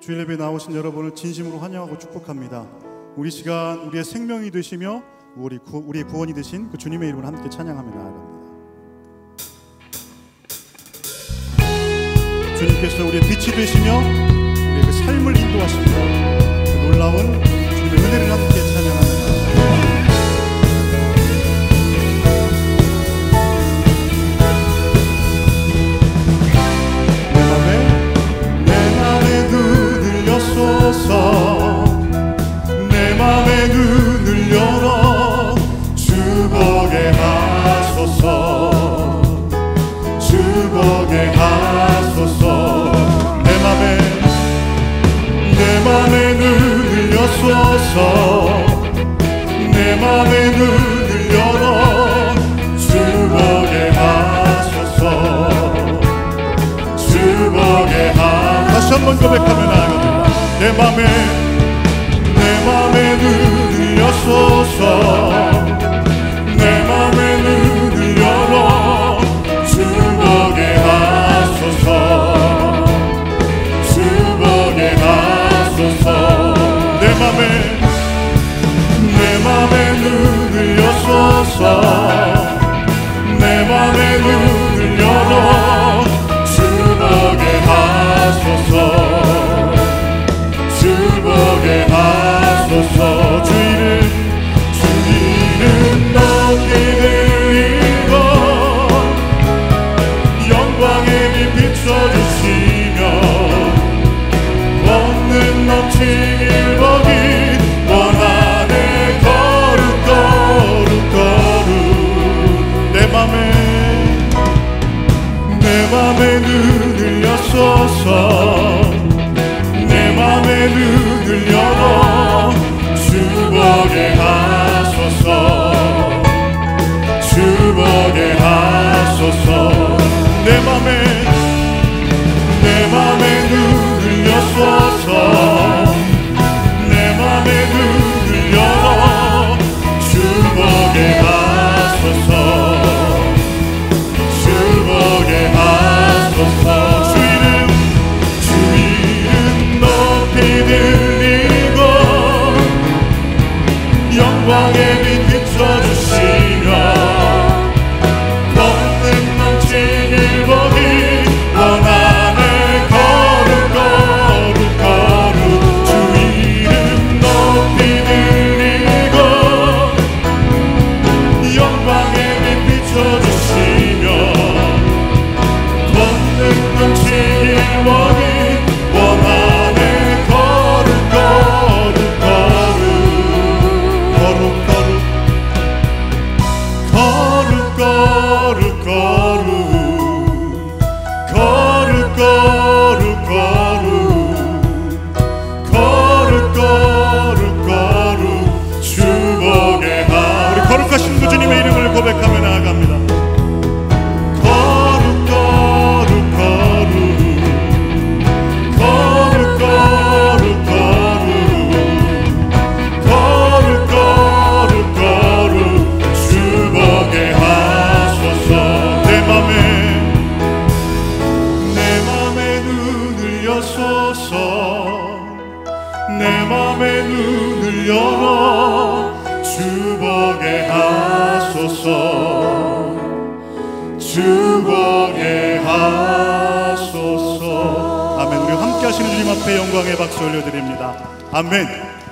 주일 예배에 나오신 여러분을 진심으로 환영하고 축복합니다. 우리 시간 우리의 생명이 되시며 우리의 구원이 되신 그 주님의 이름을 함께 찬양하며 나아갑니다. 주님께서 우리의 빛이 되시며 우리의 그 삶을 인도하십니다. 그 놀라운 주님의 은혜를 함께 찬양하며 나아갑니다. 내 맘의 눈을 열어 주보게 하소서. 주보게 하소서. 내 맘의 눈을 여소서. 내 맘의 눈을 열어 주보게 하소서. 주보게 하소서. 다시 한번 고백하며 나아갑니다. 내 맘의 눈을 여소서. 내 맘의 눈을 열어 주보게 하소서. 주보게 하소서. 내 맘의 눈을 여소서. 내 맘의 눈을 열어 주보게 하소서. 주보게 하소서. 주이름 높이 들리고 영광의 빛 비춰주시며 권능 넘치길 보기 원하네. 거룩 내 맘의 눈을 여소서. 내 맘의 눈을 열어 주보게 하소서. 주보게 하소서. 내 맘의 눈을 여소서. 내 맘의 눈을 열어 주보게 하소서. 주보게 하소서. 주 이름 높이 들리고 영광의 빛 비춰주시며 권능 넘치길 보기 원하네. 거룩 주 이름 높이 들리고 영광의 빛 비춰주시며 권능 넘치길 보기 원하네. 거룩 주보게 하. 우리 거룩하신 그 주님의 이름을 고백하며 나아갑니다. 내 맘의 눈을 열어 주보게 하소서. 주보게 하소서. 아멘. 우리 함께 하시는 주님 앞에 영광의 박수 올려드립니다. 아멘.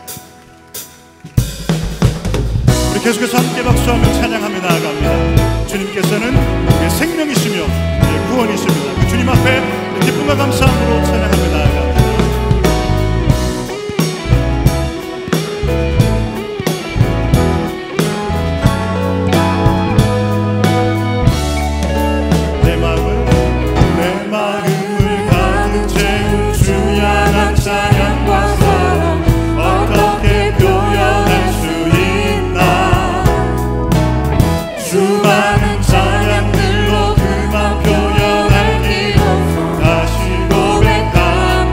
우리 계속해서 함께 박수하며 찬양하며 나아갑니다. 주님께서는 우리의 생명이시며 우리의 구원이십니다. 그 주님 앞에 기쁨과 감사함으로 찬양하며 나아갑니다. 수많은 찬양들로 그만 표현할 길 없어. 다시 고백합니다.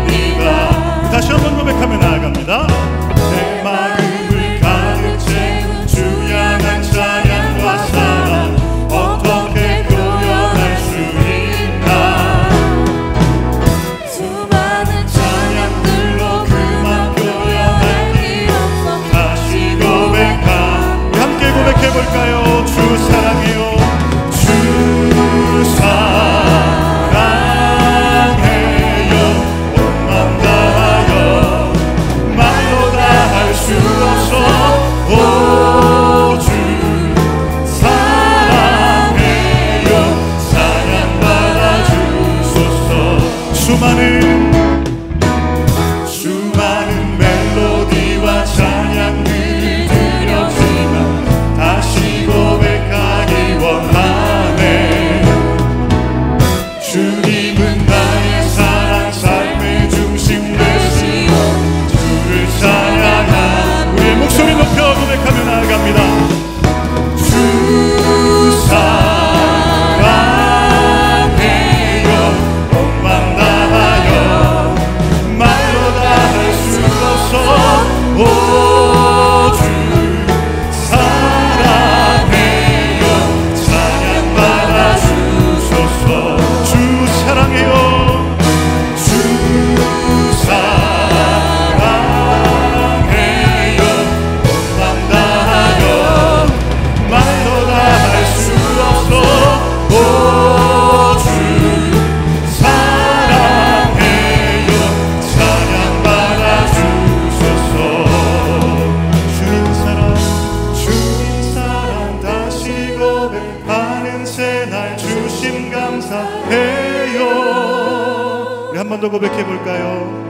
감사해요. 우리 한 번 더 고백해 볼까요?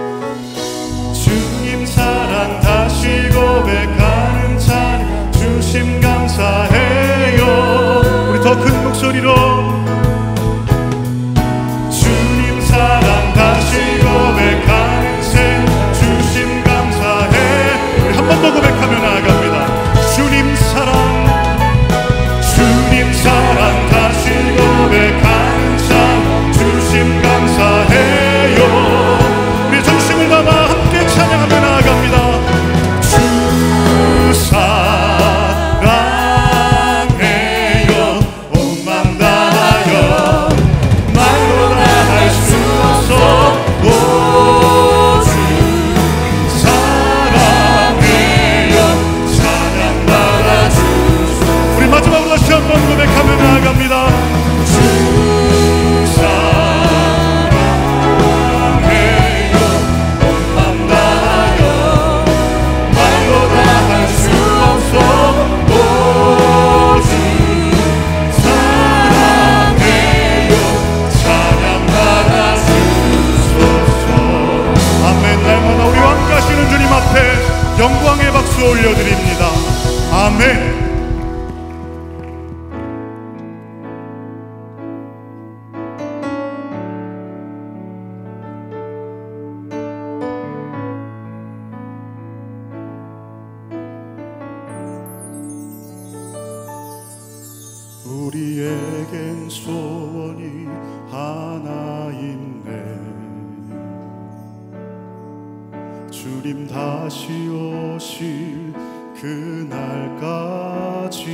주님 사랑 다시 고백하는 찬양 주심 감사해요. 우리 더 큰 목소리로 주님 사랑 다시 고백하는 생 주심 감사해. 우리 한 번 더 고백하며 나아갑니다. 주님 사랑 다시 고백하는 참 주심 감사해요. 우리 전심을 담아 함께 찬양하며 나아갑니다. 주 사랑해요. 온 맘 다하여 말로 다 할 수 없어. 오 주 사랑해요. 찬양받아 주소. 우리 마지막으로 다시 한번 고백하며 나아갑니다. 주 사랑해요. 온 맘 다하여 말로 다 할 수 없어. 오직 사랑해요. 찬양받아 주소서. 아멘. 날마다 우리 왕가시는 주님 앞에 영광의 박수 올려드립니다. 아멘. 우리에겐 소원이 하나 있네. 주님 다시 오실 그날까지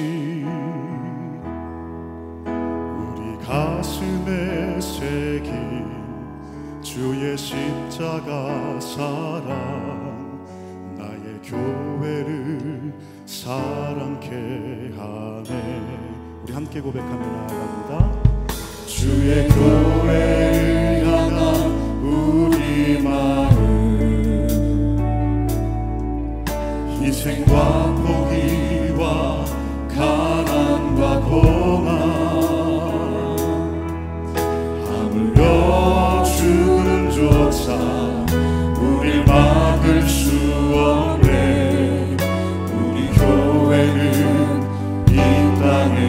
우리 가슴에 새긴 주의 십자가 사랑 나의 교회를 사랑케 하네. 우리 함께 고백하며 나아갑니다. 주의 교회를 향한 우리 마음 희생과 포기와 가난과 고난 하물며 죽음조차 우릴 막을 수 없네. 우리 교회는 이 땅에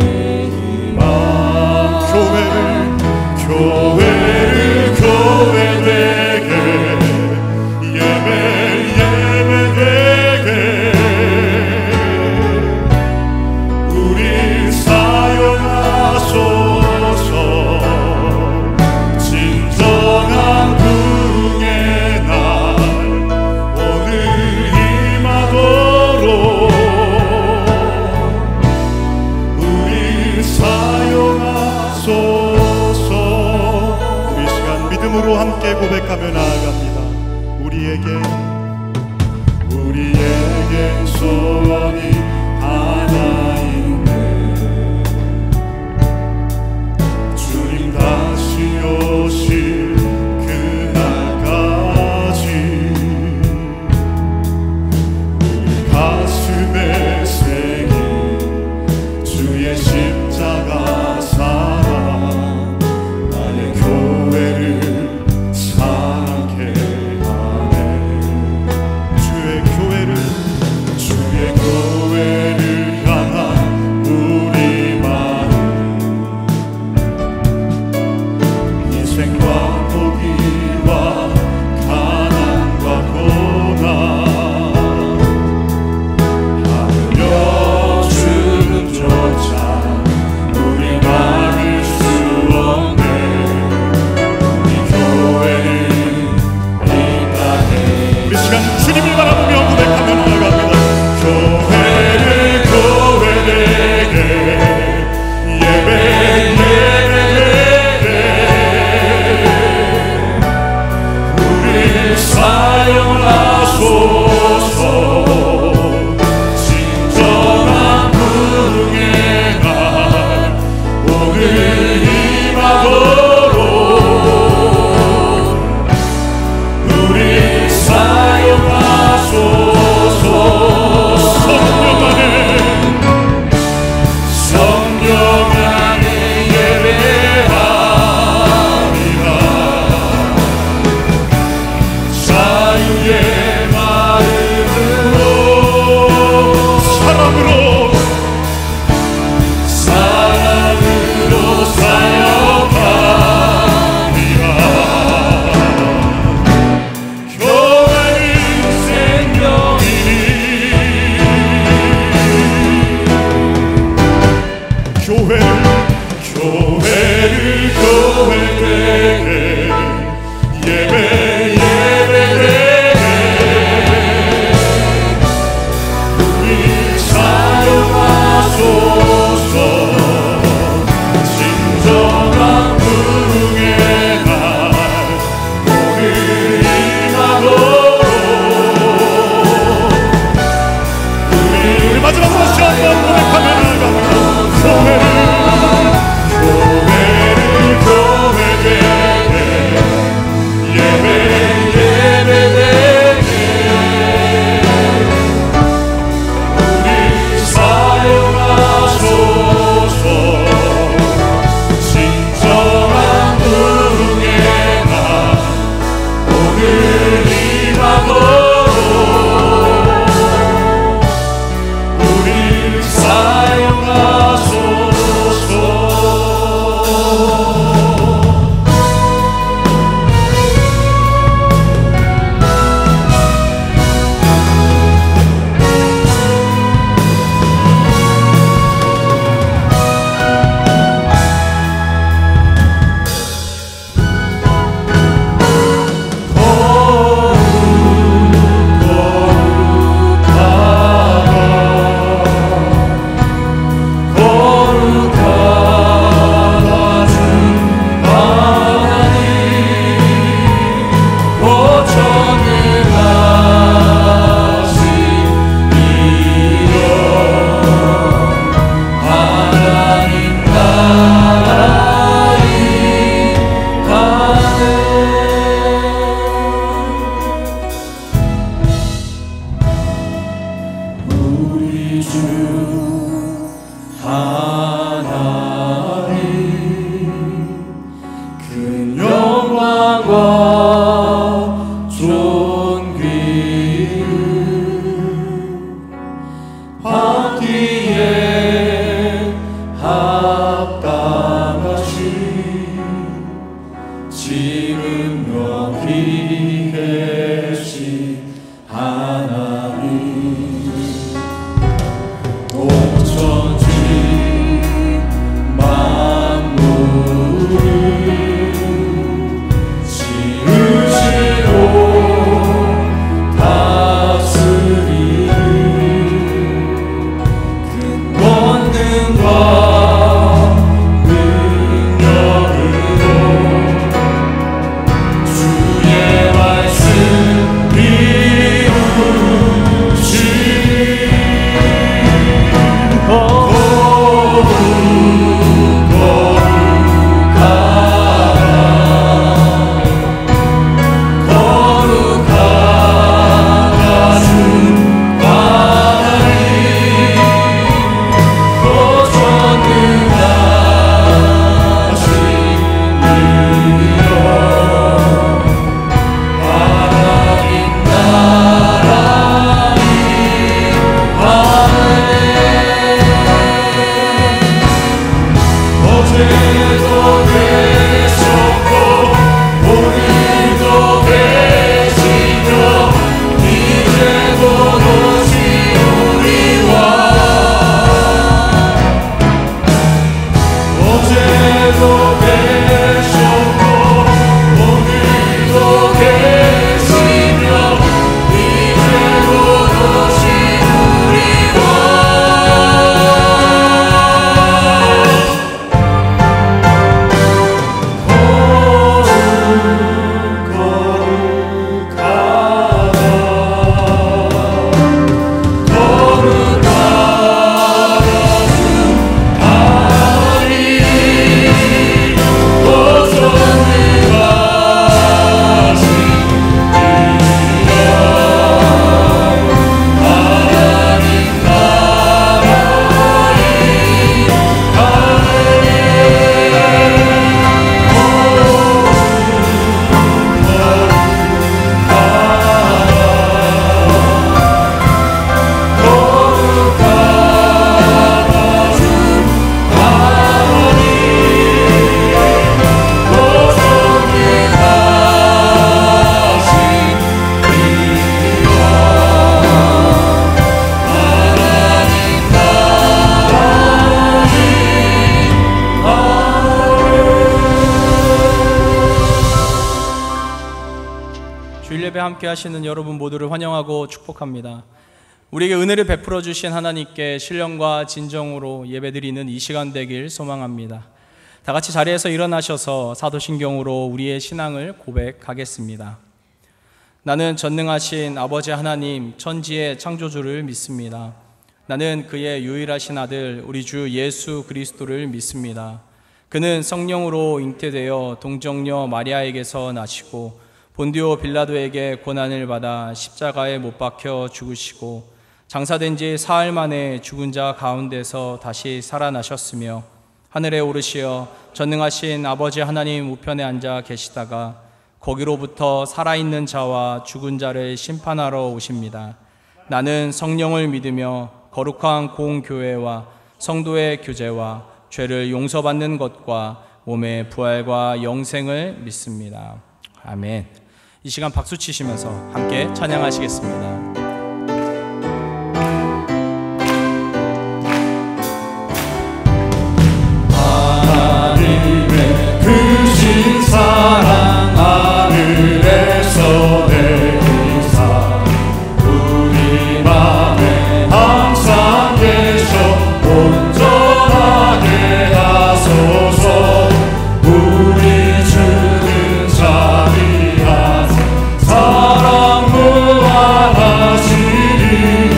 교회되게 예배되게 우리 사용하소서. 진정한 부흥의 날 오늘 임하도록 우리 사용하소서. 믿음으로 함께 고백하며 나아갑니다. 우리에겐 소원이 하나 있네. 주님 다시 오실 그날까지 우리 가슴에 새긴 주의 십자가 사랑 나의 교회를 사랑케 하네. 주의 교회를 교회되게 예배되게 우리 사용하소서. 진정한 부흥의 날 오늘 임하도록 우리 마지막으로 다시 한번 고백하며 나아갑니다. 교회되게 예배되게 우리 사용하소서. 진정한 부흥의 날 오늘 임하도록 우리 사용하소서. 예배 함께 하시는 여러분 모두를 환영하고 축복합니다. 우리에게 은혜를 베풀어 주신 하나님께 신령과 진정으로 예배드리는 이 시간 되길 소망합니다. 다 같이 자리에서 일어나셔서 사도신경으로 우리의 신앙을 고백하겠습니다. 나는 전능하신 아버지 하나님 천지의 창조주를 믿습니다. 나는 그의 유일하신 아들 우리 주 예수 그리스도를 믿습니다. 그는 성령으로 잉태되어 동정녀 마리아에게서 나시고 본디오 빌라도에게 고난을 받아 십자가에 못 박혀 죽으시고 장사된 지 사흘 만에 죽은 자 가운데서 다시 살아나셨으며 하늘에 오르시어 전능하신 아버지 하나님 우편에 앉아 계시다가 거기로부터 살아있는 자와 죽은 자를 심판하러 오십니다. 나는 성령을 믿으며 거룩한 공교회와 성도의 교제와 죄를 용서받는 것과 몸의 부활과 영생을 믿습니다. 아멘. 이 시간 박수 치시면서 함께 찬양하시겠습니다. 하나님의 크신 사랑 하늘에서 내리사 우리 맘에 항상 계셔 온전하게 하소서. 우리 주는 자비하사 사랑 무한하시니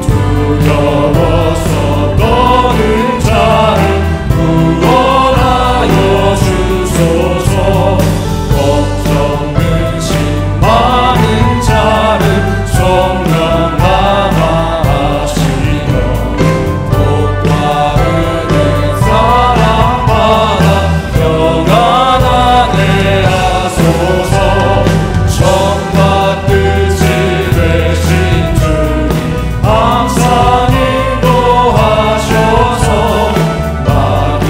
두려워서 떠는 자를 구원하여 주소서. 걱정 근심 많은 자를 성령 감화하시며 복과 은혜 사랑받아 평안하게 하소서. 정과 뜻이 되신 주님 항상 인도하셔서 많이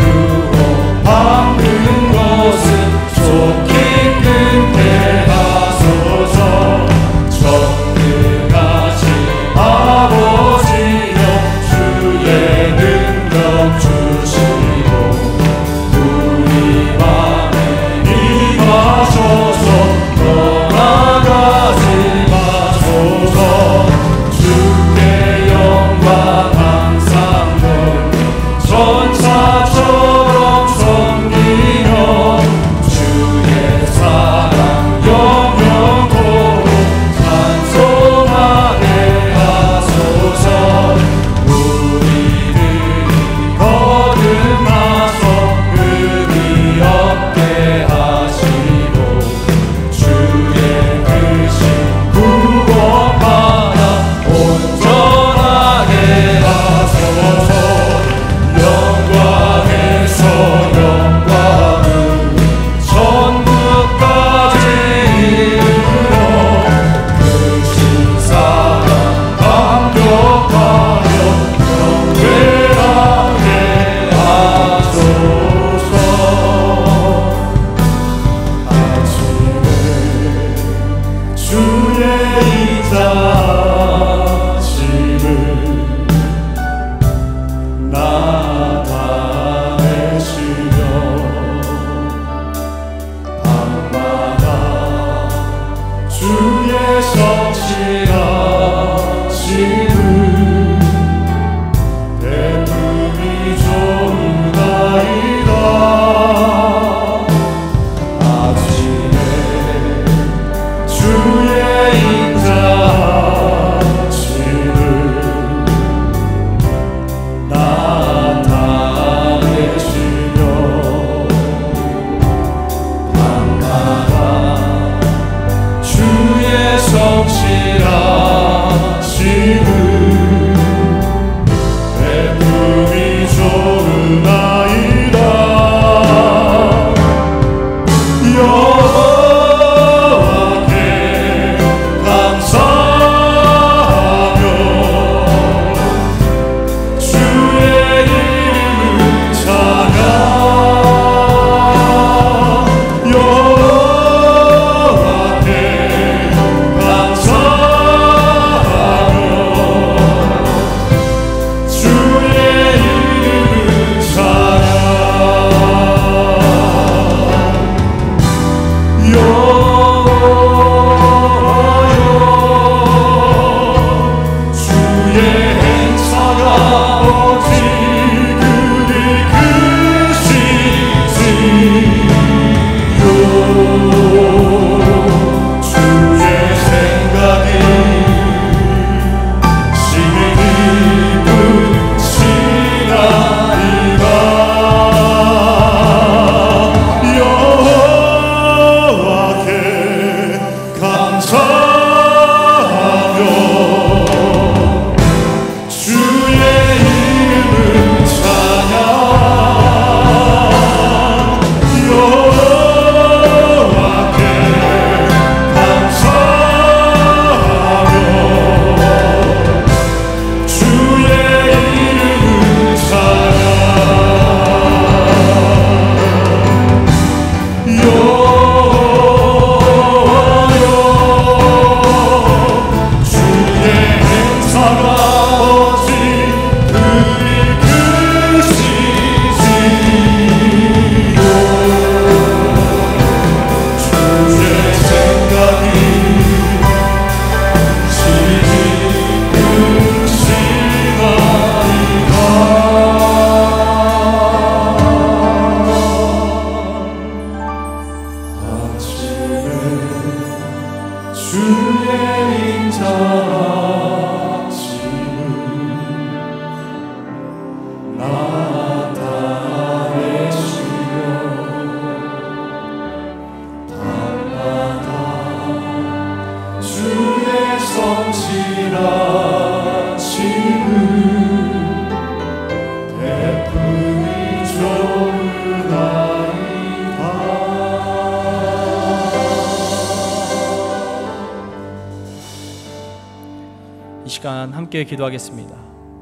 유혹받는 것은 속히 끊게 하소서. 전능하신 아버지여 주의 능력 주시고 우리 맘에 임하셔서 떠나가지 마소서. 주께 영광 항상 돌려 전사처럼 섬기며 주의 주의 인자하심을 나타내시며 밤마다 주의 성실하심을 베풀이 좋으나이다. 이 시간 함께 기도하겠습니다.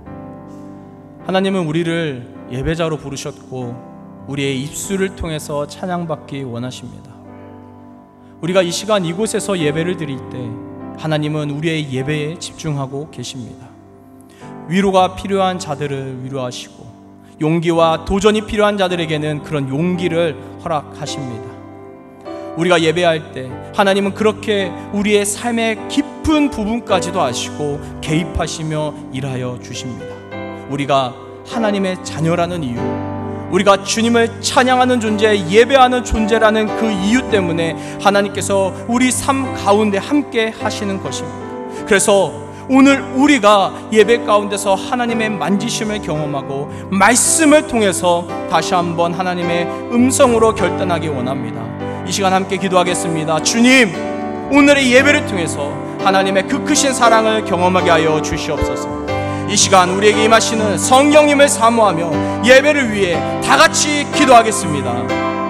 하나님은 우리를 예배자로 부르셨고 우리의 입술을 통해서 찬양받기 원하십니다. 우리가 이 시간 이곳에서 예배를 드릴 때 하나님은 우리의 예배에 집중하고 계십니다. 위로가 필요한 자들을 위로하시고 용기와 도전이 필요한 자들에게는 그런 용기를 허락하십니다. 우리가 예배할 때 하나님은 그렇게 우리의 삶의 깊은 부분까지도 아시고 개입하시며 일하여 주십니다. 우리가 하나님의 자녀라는 이유, 우리가 주님을 찬양하는 존재, 예배하는 존재라는 그 이유 때문에 하나님께서 우리 삶 가운데 함께 하시는 것입니다. 그래서 오늘 우리가 예배 가운데서 하나님의 만지심을 경험하고 말씀을 통해서 다시 한번 하나님의 음성으로 결단하기 원합니다. 이 시간 함께 기도하겠습니다. 주님, 오늘의 예배를 통해서 하나님의 그 크신 사랑을 경험하게 하여 주시옵소서. 이 시간 우리에게 임하시는 성령님을 사모하며 예배를 위해 다 같이 기도하겠습니다.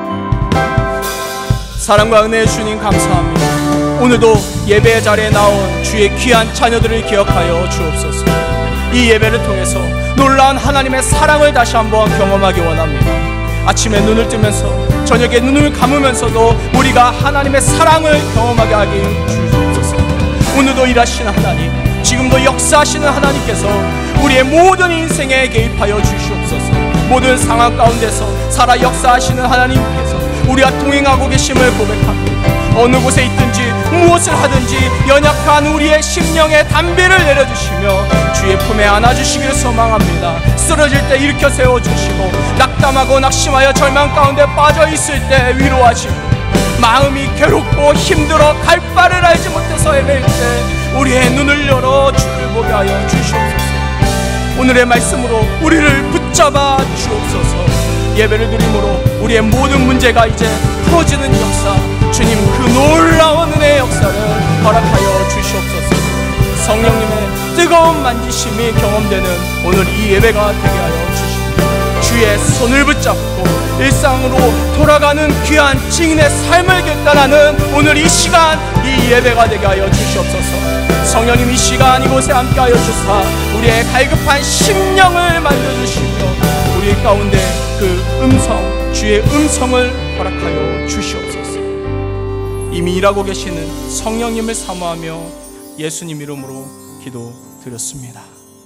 사랑과 은혜의 주님 감사합니다. 오늘도 예배의 자리에 나온 주의 귀한 자녀들을 기억하여 주옵소서. 이 예배를 통해서 놀라운 하나님의 사랑을 다시 한번 경험하기 원합니다. 아침에 눈을 뜨면서 저녁에 눈을 감으면서도 우리가 하나님의 사랑을 경험하게 하기 주옵소서. 오늘도 일하시는 하나님, 지금도 역사하시는 하나님께서 우리의 모든 인생에 개입하여 주시옵소서. 모든 상황 가운데서 살아 역사하시는 하나님께서 우리와 동행하고 계심을 고백합니다. 어느 곳에 있든지 무엇을 하든지 연약한 우리의 심령에 담비를 내려주시며 주의 품에 안아주시기를 소망합니다. 쓰러질 때 일으켜 세워주시고 낙담하고 낙심하여 절망 가운데 빠져있을 때 위로하시고 마음이 괴롭고 힘들어 갈 바를 알지 못해서 헤맬 때 우리의 눈을 열어 주를 보게 하여 주시옵소서. 오늘의 말씀으로 우리를 붙잡아 주옵소서. 예배를 드림으로 우리의 모든 문제가 이제 풀어지는 역사, 주님 그 놀라운 은혜의 역사를 허락하여 주시옵소서. 성령님의 뜨거운 만지심이 경험되는 오늘 이 예배가 되게 하여 주시옵소서. 주의 손을 붙잡고 일상으로 돌아가는 귀한 증인의 삶을 결단하는 오늘 이 시간, 이 예배가 되게 하여 주시옵소서. 성령님 이 시간 이곳에 함께하여 주사 우리의 갈급한 심령을 만져주시며 우리 가운데 그 음성, 주의 음성을 허락하여 주시옵소서. 이미 일하고 계시는 성령님을 사모하며 예수님 이름으로 기도드렸습니다.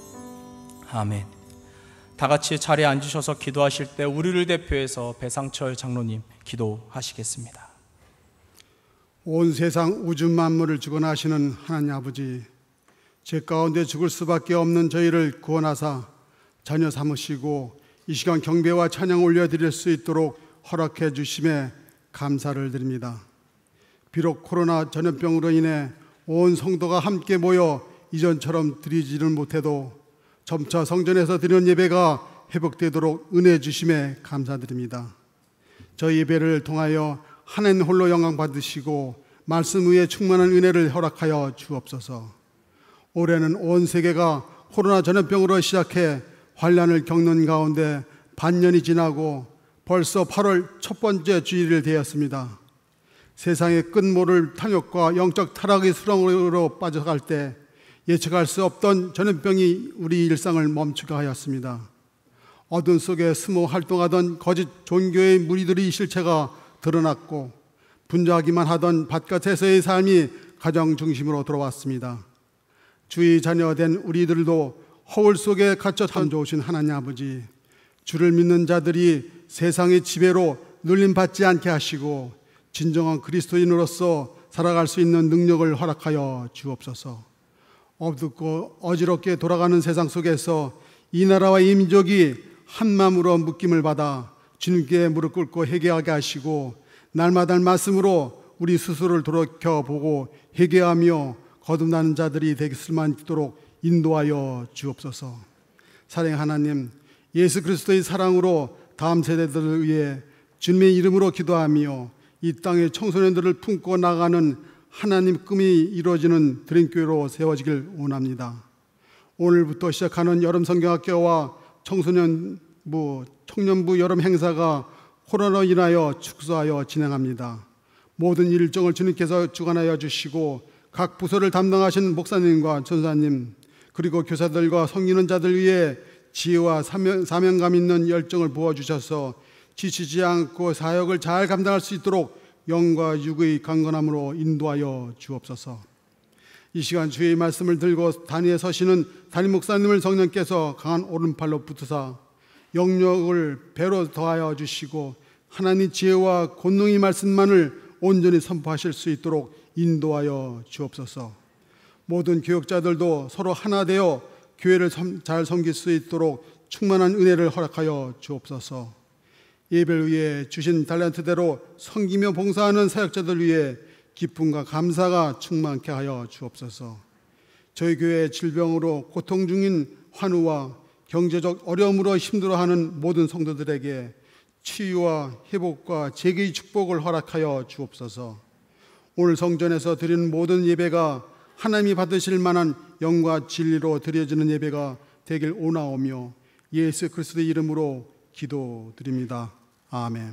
아멘. 다 같이 자리에 앉으셔서 기도하실 때 우리를 대표해서 배상철 장로님 기도하시겠습니다. 온 세상 우주 만물을 주관하시는 하나님 아버지, 죄 가운데 죽을 수밖에 없는 저희를 구원하사 자녀 삼으시고 이 시간 경배와 찬양 올려드릴 수 있도록 허락해 주심에 감사를 드립니다. 비록 코로나 전염병으로 인해 온 성도가 함께 모여 이전처럼 드리지를 못해도 점차 성전에서 드리는 예배가 회복되도록 은혜 주심에 감사드립니다. 저희 예배를 통하여 하나님 홀로 영광 받으시고 말씀 위에 충만한 은혜를 허락하여 주옵소서. 올해는 온 세계가 코로나 전염병으로 시작해 환란을 겪는 가운데 반년이 지나고 벌써 8월 첫 번째 주일이 되었습니다. 세상의 끝모를 탐욕과 영적 타락의 수렁으로 빠져갈 때 예측할 수 없던 전염병이 우리 일상을 멈추게 하였습니다. 어둠 속에 숨어 활동하던 거짓 종교의 무리들의 실체가 드러났고 분주하기만 하던 바깥에서의 삶이 가정 중심으로 들어왔습니다. 주의 자녀된 우리들도 허울 속에 갇혀 참 좋으신 하나님 아버지, 주를 믿는 자들이 세상의 지배로 눌림받지 않게 하시고 진정한 그리스도인으로서 살아갈 수 있는 능력을 허락하여 주옵소서. 어둡고 어지럽게 돌아가는 세상 속에서 이 나라와 이 민족이 한마음으로 묶임을 받아 주님께 무릎 꿇고 회개하게 하시고 날마다 말씀으로 우리 스스로를 돌이켜보고 회개하며 거듭나는 자들이 될 수만 있도록 인도하여 주옵소서. 사랑의 하나님, 예수 그리스도의 사랑으로 다음 세대들을 위해 주님의 이름으로 기도하며 이 땅의 청소년들을 품고 나가는 하나님 꿈이 이루어지는 드림교회로 세워지길 원합니다. 오늘부터 시작하는 여름 성경학교와 청년부 여름 행사가 코로나로 인하여 축소하여 진행합니다. 모든 일정을 주님께서 주관하여 주시고 각 부서를 담당하신 목사님과 전사님 그리고 교사들과 성인원자들 위해 지혜와 사명감 있는 열정을 부어주셔서 지치지 않고 사역을 잘 감당할 수 있도록 영과 육의 강건함으로 인도하여 주옵소서. 이 시간 주의 말씀을 들고 단위에 서시는 담임 목사님을 성령께서 강한 오른팔로 붙으사 영역을 배로 더하여 주시고 하나님 지혜와 권능의 말씀만을 온전히 선포하실 수 있도록 인도하여 주옵소서. 모든 교역자들도 서로 하나 되어 교회를 잘 섬길 수 있도록 충만한 은혜를 허락하여 주옵소서. 예배를 위해 주신 달란트대로 섬기며 봉사하는 사역자들 위해 기쁨과 감사가 충만케 하여 주옵소서. 저희 교회 질병으로 고통 중인 환우와 경제적 어려움으로 힘들어하는 모든 성도들에게 치유와 회복과 재개의 축복을 허락하여 주옵소서. 오늘 성전에서 드리는 모든 예배가 하나님이 받으실 만한 영과 진리로 드려지는 예배가 되길 원하오며 예수 그리스도의 이름으로 기도드립니다. 아멘.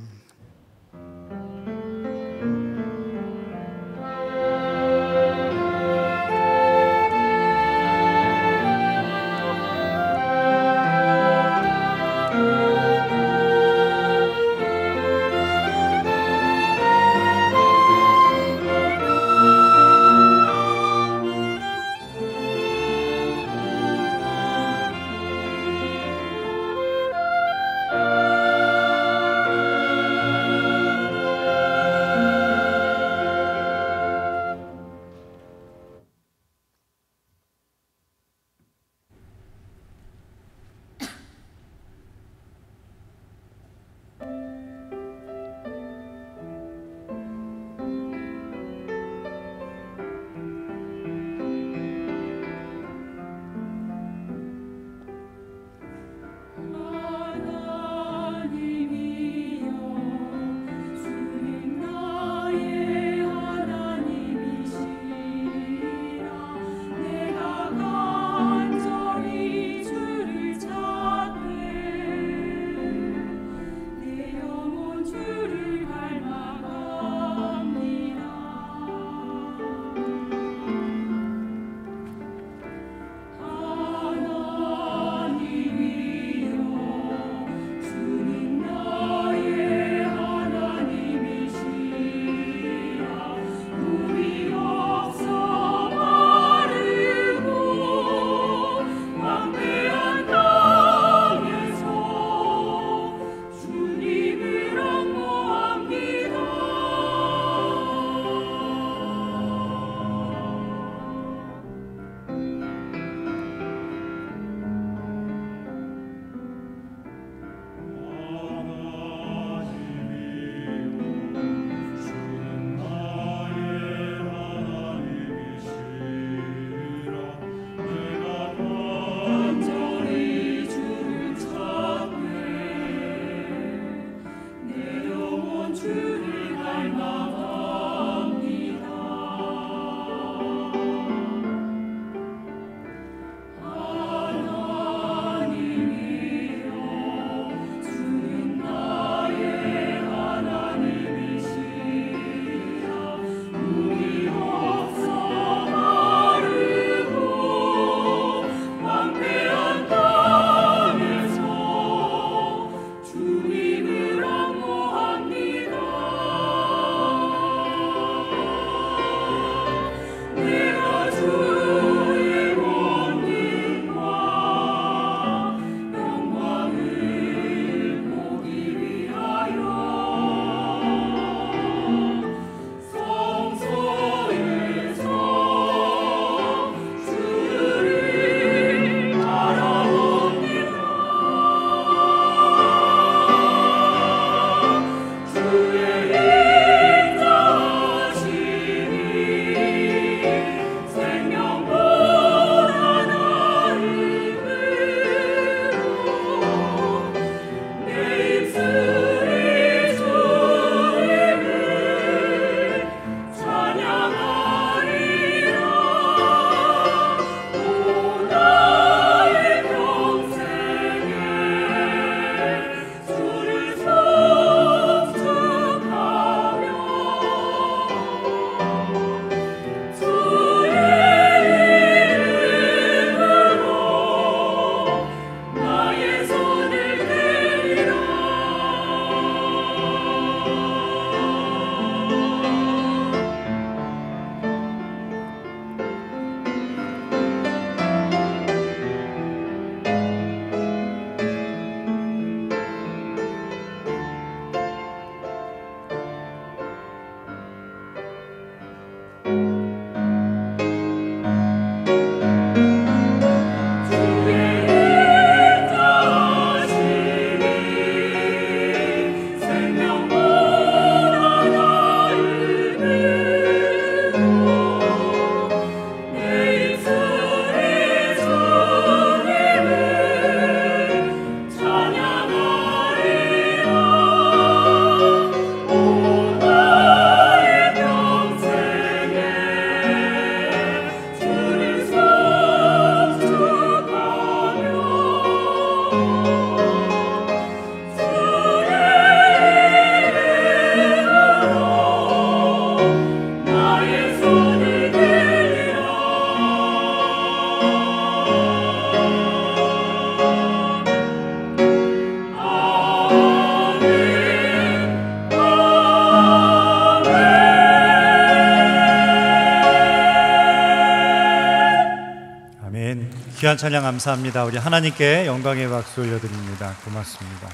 귀한 찬양 감사합니다. 우리 하나님께 영광의 박수 올려드립니다. 고맙습니다.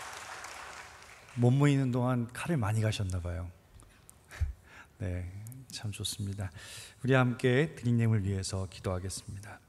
못 모이는 동안 칼을 많이 가셨나 봐요. 네, 참 좋습니다. 우리 함께 드림님을 위해서 기도하겠습니다.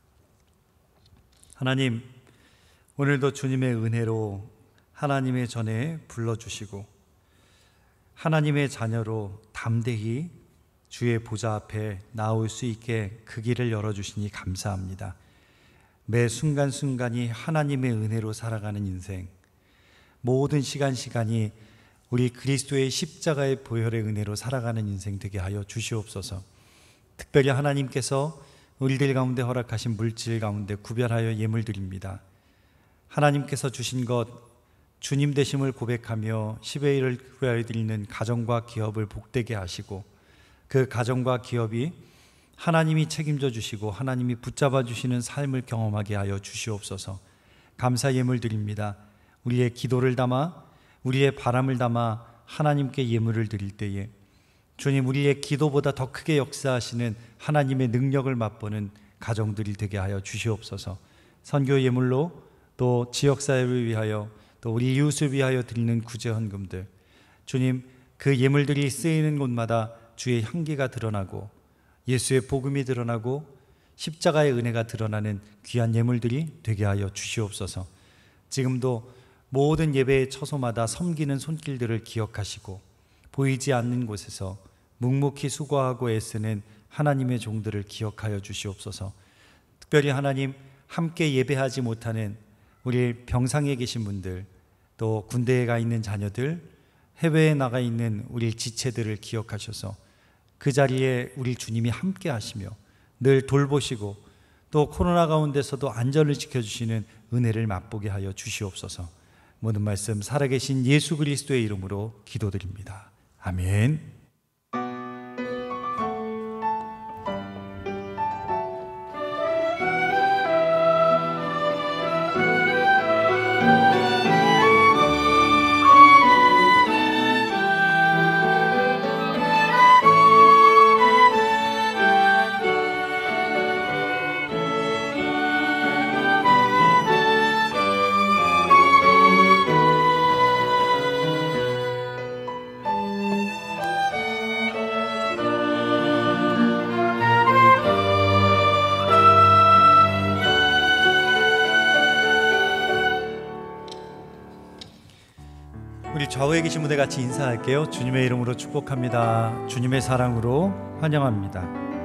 하나님, 오늘도 주님의 은혜로 하나님의 전에 불러주시고 하나님의 자녀로 담대히 주의 보좌 앞에 나올 수 있게 그 길을 열어주시니 감사합니다. 매 순간순간이 하나님의 은혜로 살아가는 인생, 모든 시간이 우리 그리스도의 십자가의 보혈의 은혜로 살아가는 인생 되게 하여 주시옵소서. 특별히 하나님께서 우리들 가운데 허락하신 물질 가운데 구별하여 예물 드립니다. 하나님께서 주신 것 주님 되심을 고백하며 10의 1을 구하여 드리는 가정과 기업을 복되게 하시고 그 가정과 기업이 하나님이 책임져 주시고 하나님이 붙잡아 주시는 삶을 경험하게 하여 주시옵소서. 감사 예물 드립니다. 우리의 기도를 담아 우리의 바람을 담아 하나님께 예물을 드릴 때에 주님, 우리의 기도보다 더 크게 역사하시는 하나님의 능력을 맛보는 가정들이 되게 하여 주시옵소서. 선교 예물로 또 지역사회를 위하여 또 우리 이웃을 위하여 드리는 구제헌금들, 주님, 그 예물들이 쓰이는 곳마다 주의 향기가 드러나고 예수의 복음이 드러나고 십자가의 은혜가 드러나는 귀한 예물들이 되게 하여 주시옵소서. 지금도 모든 예배의 처소마다 섬기는 손길들을 기억하시고 보이지 않는 곳에서 묵묵히 수고하고 애쓰는 하나님의 종들을 기억하여 주시옵소서. 특별히 하나님, 함께 예배하지 못하는 우리 병상에 계신 분들, 또 군대에 가 있는 자녀들, 해외에 나가 있는 우리 지체들을 기억하셔서 그 자리에 우리 주님이 함께 하시며 늘 돌보시고 또 코로나 가운데서도 안전을 지켜주시는 은혜를 맛보게 하여 주시옵소서. 모든 말씀 살아계신 예수 그리스도의 이름으로 기도드립니다. 아멘. 좌우에 계신 분들 같이 인사할게요. 주님의 이름으로 축복합니다. 주님의 사랑으로 환영합니다.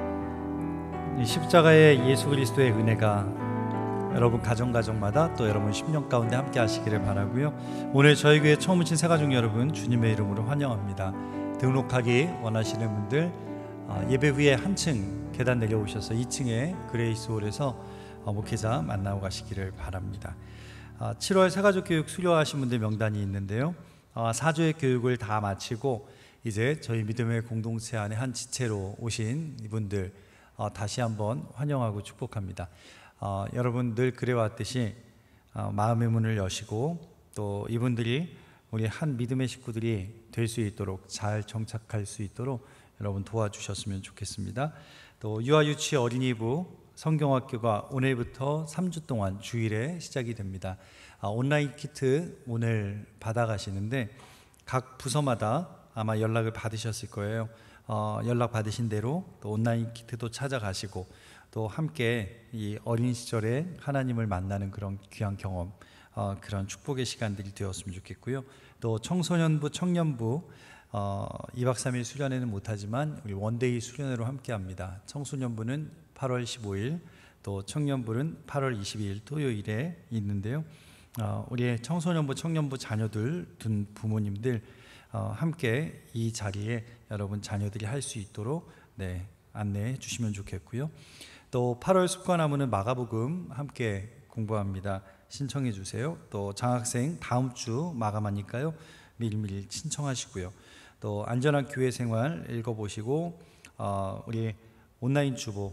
이 십자가의 예수 그리스도의 은혜가 여러분 가정마다 또 여러분 심령 가운데 함께 하시기를 바라고요. 오늘 저희 교회 처음 오신 새가족 여러분, 주님의 이름으로 환영합니다. 등록하기 원하시는 분들 예배 후에 한층 계단 내려오셔서 2층에 그레이스홀에서 목회자 만나고 가시기를 바랍니다. 7월 새가족 교육 수료하신 분들 명단이 있는데요. 4주의 교육을 다 마치고 이제 저희 믿음의 공동체 안에 한 지체로 오신 이분들 다시 한번 환영하고 축복합니다. 여러분 늘 그래왔듯이 마음의 문을 여시고 또 이분들이 우리 한 믿음의 식구들이 될 수 있도록 잘 정착할 수 있도록 여러분 도와주셨으면 좋겠습니다. 또 유아유치 어린이부 성경학교가 오늘부터 3주 동안 주일에 시작이 됩니다. 온라인 키트 오늘 받아가시는데 각 부서마다 아마 연락을 받으셨을 거예요. 연락 받으신 대로 또 온라인 키트도 찾아가시고 또 함께 이 어린 시절에 하나님을 만나는 그런 귀한 경험, 그런 축복의 시간들이 되었으면 좋겠고요. 또 청소년부, 청년부 2박 3일 수련회는 못하지만 우리 원데이 수련회로 함께합니다. 청소년부는 8월 15일, 또 청년부는 8월 22일 토요일에 있는데요. 우리 청소년부, 청년부 자녀들 둔 부모님들 함께 이 자리에 여러분 자녀들이 할 수 있도록 안내해 주시면 좋겠고요. 또 8월 습관화문은 마가복음 함께 공부합니다. 신청해 주세요. 또 장학생 다음 주 마감하니까요. 미리미리 신청하시고요. 또 안전한 교회 생활 읽어보시고 우리 온라인 주보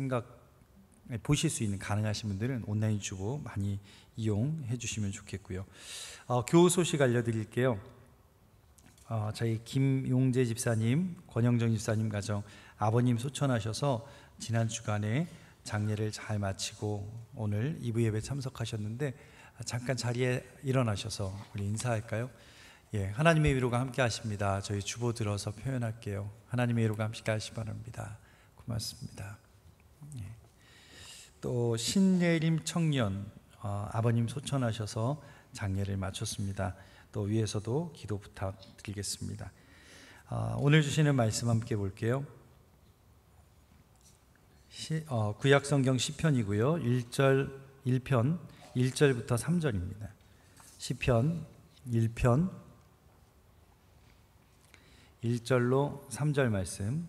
보실 수 있는 가능하신 분들은 온라인 주보 많이 이용해 주시면 좋겠고요. 교우 소식 알려드릴게요. 저희 김용재 집사님, 권영정 집사님 가정 아버님 소천하셔서 지난 주간에 장례를 잘 마치고 오늘 2부 예배 참석하셨는데 잠깐 자리에 일어나셔서 우리 인사할까요? 예, 하나님의 위로가 함께 하십니다. 저희 주보 들어서 표현할게요. 하나님의 위로가 함께 하시기 바랍니다. 고맙습니다. 예. 또 신예림 청년 아버님 소천하셔서 장례를 마쳤습니다. 또 위에서도 기도 부탁드리겠습니다. 오늘 주시는 말씀 함께 볼게요. 구약성경 시편이고요. 1편 1절부터 3절입니다. 시편 1편 1절로 3절 말씀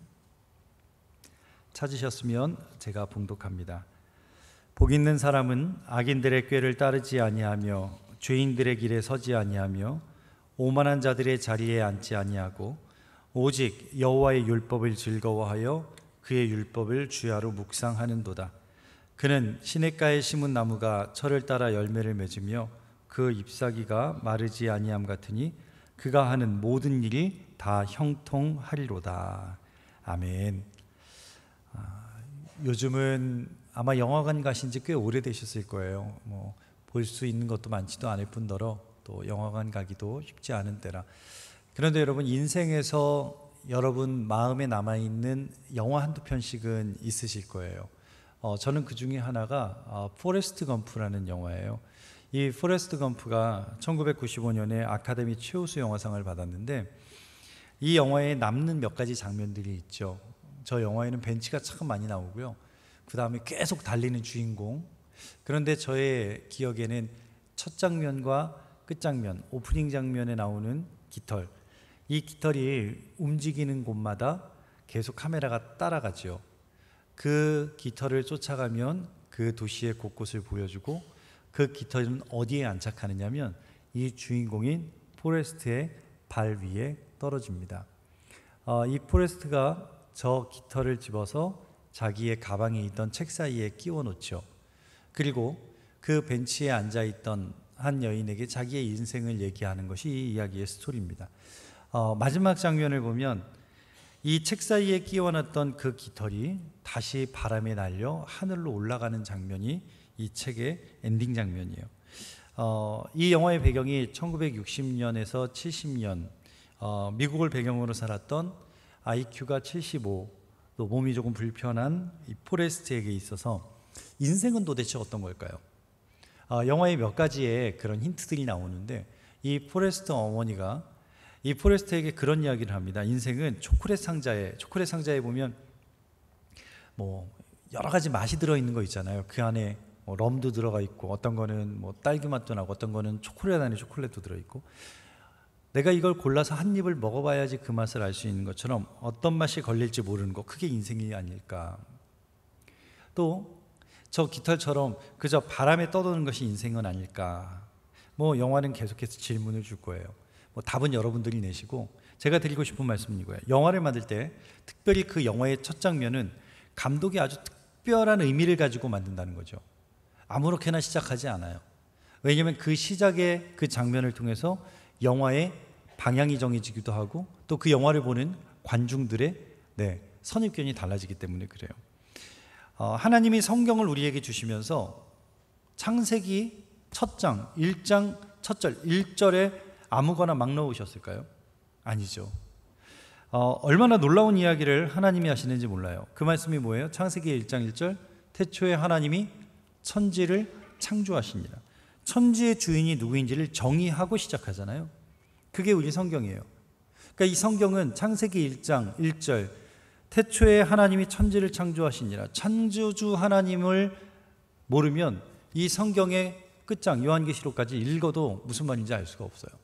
찾으셨으면 제가 봉독합니다. 복 있는 사람은 악인들의 꾀를 따르지 아니하며 죄인들의 길에 서지 아니하며 오만한 자들의 자리에 앉지 아니하고 오직 여호와의 율법을 즐거워하여 그의 율법을 주야로 묵상하는도다. 그는 시냇가에 심은 나무가 철을 따라 열매를 맺으며 그 잎사귀가 마르지 아니함 같으니 그가 하는 모든 일이 다 형통하리로다. 아멘. 요즘은 아마 영화관 가신 지 꽤 오래되셨을 거예요. 볼 수 있는 것도 많지도 않을 뿐더러 또 영화관 가기도 쉽지 않은 때라. 그런데 여러분, 인생에서 여러분 마음에 남아있는 영화 한두 편씩은 있으실 거예요. 저는 그 중에 하나가 포레스트 검프라는 영화예요. 이 포레스트 검프가 1995년에 아카데미 최우수 영화상을 받았는데 이 영화에 남는 몇 가지 장면들이 있죠. 저 영화에는 벤치가 참 많이 나오고요. 그 다음에 계속 달리는 주인공. 그런데 저의 기억에는 첫 장면과 끝 장면, 오프닝 장면에 나오는 깃털, 이 깃털이 움직이는 곳마다 계속 카메라가 따라가죠. 그 깃털을 쫓아가면 그 도시의 곳곳을 보여주고 그 깃털은 어디에 안착하느냐면 이 주인공인 포레스트의 발 위에 떨어집니다. 이 포레스트가 저 깃털을 집어서 자기의 가방에 있던 책 사이에 끼워 놓죠. 그리고 그 벤치에 앉아있던 한 여인에게 자기의 인생을 얘기하는 것이 이 이야기의 스토리입니다. 마지막 장면을 보면 이 책 사이에 끼워놨던 그 깃털이 다시 바람에 날려 하늘로 올라가는 장면이 이 책의 엔딩 장면이에요. 이 영화의 배경이 1960년에서 70년 미국을 배경으로 살았던 IQ가 75, 또 몸이 조금 불편한 이 포레스트에게 있어서 인생은 도대체 어떤 걸까요? 영화에 몇 가지의 그런 힌트들이 나오는데 이 포레스트 어머니가 이 포레스트에게 그런 이야기를 합니다. 인생은 초콜릿 상자에 보면 여러 가지 맛이 들어있는 거 있잖아요. 그 안에 럼도 들어가 있고 어떤 거는 딸기 맛도 나고 어떤 거는 초콜릿 안에 초콜릿도 들어있고 내가 이걸 골라서 한 입을 먹어봐야지 그 맛을 알 수 있는 것처럼 어떤 맛이 걸릴지 모르는 거, 그게 인생이 아닐까. 또 저 깃털처럼 그저 바람에 떠도는 것이 인생은 아닐까. 영화는 계속해서 질문을 줄 거예요. 답은 여러분들이 내시고 제가 드리고 싶은 말씀은 이거예요. 영화를 만들 때 특별히 그 영화의 첫 장면은 감독이 아주 특별한 의미를 가지고 만든다는 거죠. 아무렇게나 시작하지 않아요. 왜냐하면 그 시작의 그 장면을 통해서 영화의 방향이 정해지기도 하고 또 그 영화를 보는 관중들의 선입견이 달라지기 때문에 그래요. 하나님이 성경을 우리에게 주시면서 창세기 첫 장 1장 첫 절 1절에 아무거나 막 넣으셨을까요? 아니죠. 얼마나 놀라운 이야기를 하나님이 하시는지 몰라요. 그 말씀이 뭐예요? 창세기 1장 1절 태초에 하나님이 천지를 창조하시니라. 천지의 주인이 누구인지를 정의하고 시작하잖아요. 그게 우리 성경이에요. 그러니까 이 성경은 창세기 1장 1절 태초에 하나님이 천지를 창조하시니라. 창조주 하나님을 모르면 이 성경의 끝장 요한계시록까지 읽어도 무슨 말인지 알 수가 없어요.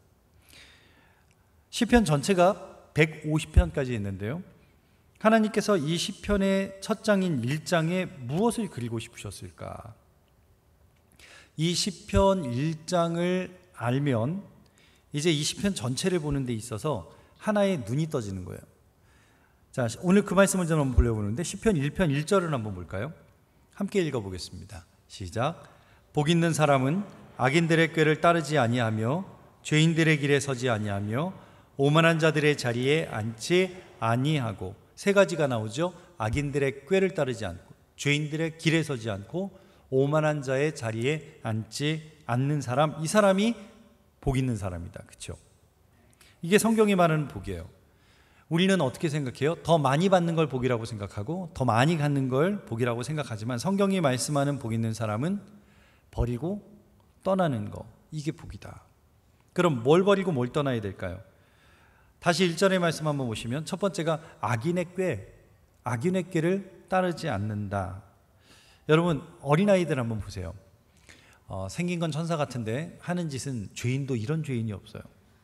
시편 전체가 150편까지 있는데요. 하나님께서 이 시편의 첫 장인 1장에 무엇을 그리고 싶으셨을까? 이 시편 1장을 알면 이제 이 시편 전체를 보는 데 있어서 하나의 눈이 떠지는 거예요. 자, 오늘 그 말씀을 좀 한번 보려고 하는데 시편 1편 1절을 한번 볼까요? 함께 읽어보겠습니다. 시작. 복 있는 사람은 악인들의 꾀를 따르지 아니하며 죄인들의 길에 서지 아니하며 오만한 자들의 자리에 앉지 아니하고 세 가지가 나오죠. 악인들의 꾀를 따르지 않고 죄인들의 길에 서지 않고 오만한 자의 자리에 앉지 않는 사람, 이 사람이 복 있는 사람이다. 그렇죠? 이게 성경이 말하는 복이에요. 우리는 어떻게 생각해요? 더 많이 받는 걸 복이라고 생각하고 더 많이 갖는 걸 복이라고 생각하지만 성경이 말씀하는 복 있는 사람은 버리고 떠나는 거, 이게 복이다. 그럼 뭘 버리고 뭘 떠나야 될까요? 다시 1절의 말씀 한번 보시면 첫 번째가 악인의 꾀를 따르지 않는다. 여러분, 어린아이들 한번 보세요. 생긴 건 천사 같은데 하는 짓은 죄인도 이런 죄인이 없어요.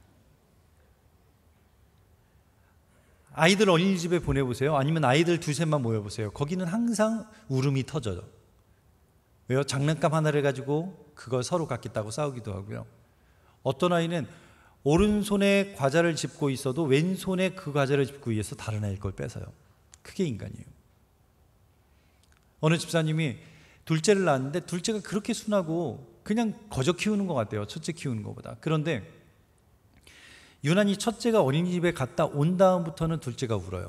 아이들 어린이집에 보내보세요. 아니면 아이들 두셋만 모여보세요. 거기는 항상 울음이 터져요. 왜요? 장난감 하나를 가지고 그걸 서로 갖겠다고 싸우기도 하고요. 어떤 아이는 오른손에 과자를 짚고 있어도 왼손에 그 과자를 짚고 위해서 다른 아이 걸 뺏어요. 그게 인간이에요. 어느 집사님이 둘째를 낳았는데 둘째가 그렇게 순하고 그냥 거저 키우는 것 같아요. 첫째 키우는 것보다. 그런데 유난히 첫째가 어린이집에 갔다 온 다음부터는 둘째가 울어요.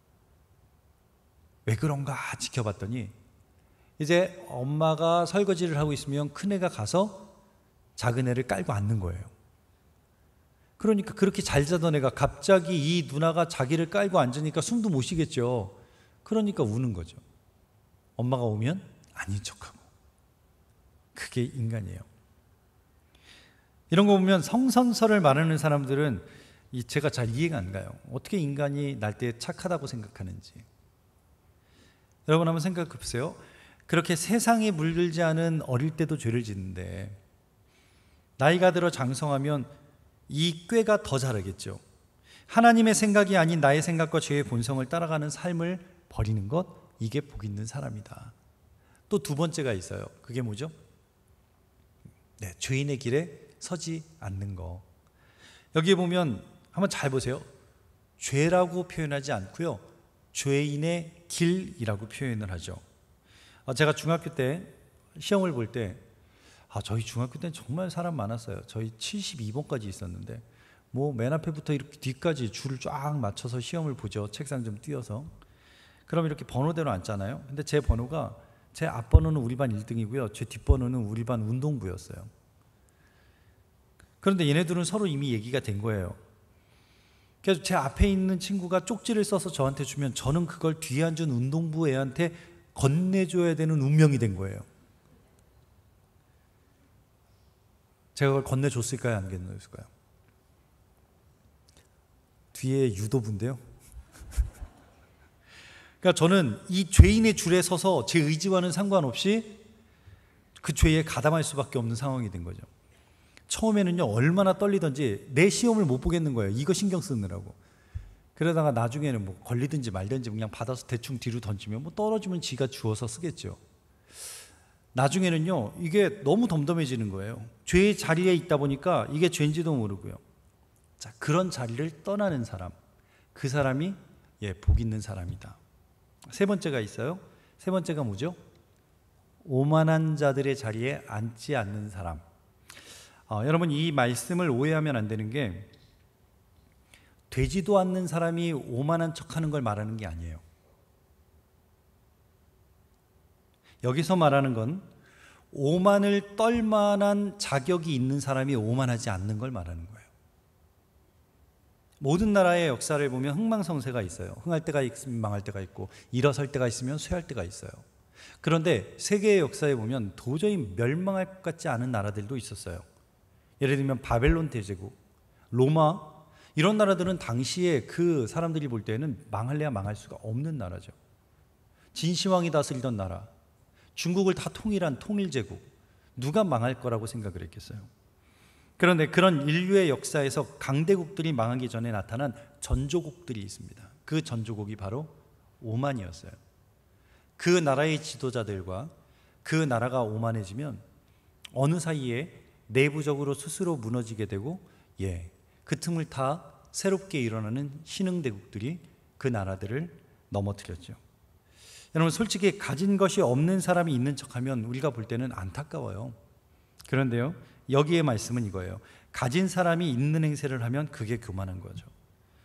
왜 그런가 지켜봤더니 이제 엄마가 설거지를 하고 있으면 큰애가 가서 작은 애를 깔고 앉는 거예요. 그러니까 그렇게 잘 자던 애가 갑자기 이 누나가 자기를 깔고 앉으니까 숨도 못 쉬겠죠. 그러니까 우는 거죠. 엄마가 오면 아닌 척하고. 그게 인간이에요. 이런 거 보면 성선설을 말하는 사람들은 제가 잘 이해가 안 가요. 어떻게 인간이 날 때 착하다고 생각하는지. 여러분 한번 생각해 보세요. 그렇게 세상에 물들지 않은 어릴 때도 죄를 짓는데 나이가 들어 장성하면 이 꾀가 더 자라겠죠. 하나님의 생각이 아닌 나의 생각과 죄의 본성을 따라가는 삶을 버리는 것, 이게 복 있는 사람이다. 또 두 번째가 있어요. 그게 뭐죠? 죄인의 길에 서지 않는 거. 여기에 보면 한번 잘 보세요. 죄라고 표현하지 않고요, 죄인의 길이라고 표현을 하죠. 제가 중학교 때 시험을 볼 때 저희 중학교 때는 정말 사람 많았어요. 저희 72번까지 있었는데 맨 앞에부터 이렇게 뒤까지 줄을 쫙 맞춰서 시험을 보죠. 책상 좀 띄어서. 그럼 이렇게 번호대로 앉잖아요. 근데 제 번호가, 제 앞번호는 우리 반 1등이고요 제 뒷번호는 우리 반 운동부였어요. 그런데 얘네들은 서로 이미 얘기가 된 거예요. 그래서 제 앞에 있는 친구가 쪽지를 써서 저한테 주면 저는 그걸 뒤에 앉은 운동부 애한테 건네줘야 되는 운명이 된 거예요. 제가 그걸 건네줬을까요? 안 건네줬을까요? 뒤에 유도부인데요. 그러니까 저는 이 죄인의 줄에 서서 제 의지와는 상관없이 그 죄에 가담할 수밖에 없는 상황이 된 거죠. 처음에는요, 얼마나 떨리던지 내 시험을 못 보겠는 거예요. 이거 신경 쓰느라고. 그러다가 나중에는 걸리든지 말든지 그냥 받아서 대충 뒤로 던지면 떨어지면 지가 주워서 쓰겠죠. 나중에는요, 이게 너무 덤덤해지는 거예요. 죄의 자리에 있다 보니까 이게 죄인지도 모르고요. 자, 그런 자리를 떠나는 사람, 그 사람이 복 있는 사람이다. 세 번째가 있어요. 세 번째가 뭐죠? 오만한 자들의 자리에 앉지 않는 사람. 여러분, 이 말씀을 오해하면 안 되는 게 되지도 않는 사람이 오만한 척하는 걸 말하는 게 아니에요. 여기서 말하는 건 오만을 떨만한 자격이 있는 사람이 오만하지 않는 걸 말하는 거예요. 모든 나라의 역사를 보면 흥망성쇠가 있어요. 흥할 때가 있으면 망할 때가 있고, 일어설 때가 있으면 쇠할 때가 있어요. 그런데 세계의 역사에 보면 도저히 멸망할 것 같지 않은 나라들도 있었어요. 예를 들면 바벨론 대제국, 로마, 이런 나라들은 당시에 그 사람들이 볼 때는 망할래야 망할 수가 없는 나라죠. 진시황이 다스리던 나라, 중국을 다 통일한 통일제국, 누가 망할 거라고 생각을 했겠어요? 그런데 그런 인류의 역사에서 강대국들이 망하기 전에 나타난 전조국들이 있습니다. 그 전조국이 바로 오만이었어요. 그 나라의 지도자들과 그 나라가 오만해지면 어느 사이에 내부적으로 스스로 무너지게 되고, 그 틈을 타 새롭게 일어나는 신흥대국들이 그 나라들을 넘어뜨렸죠. 여러분, 솔직히 가진 것이 없는 사람이 있는 척하면 우리가 볼 때는 안타까워요. 그런데요, 여기에 말씀은 이거예요. 가진 사람이 있는 행세를 하면 그게 교만한 거죠.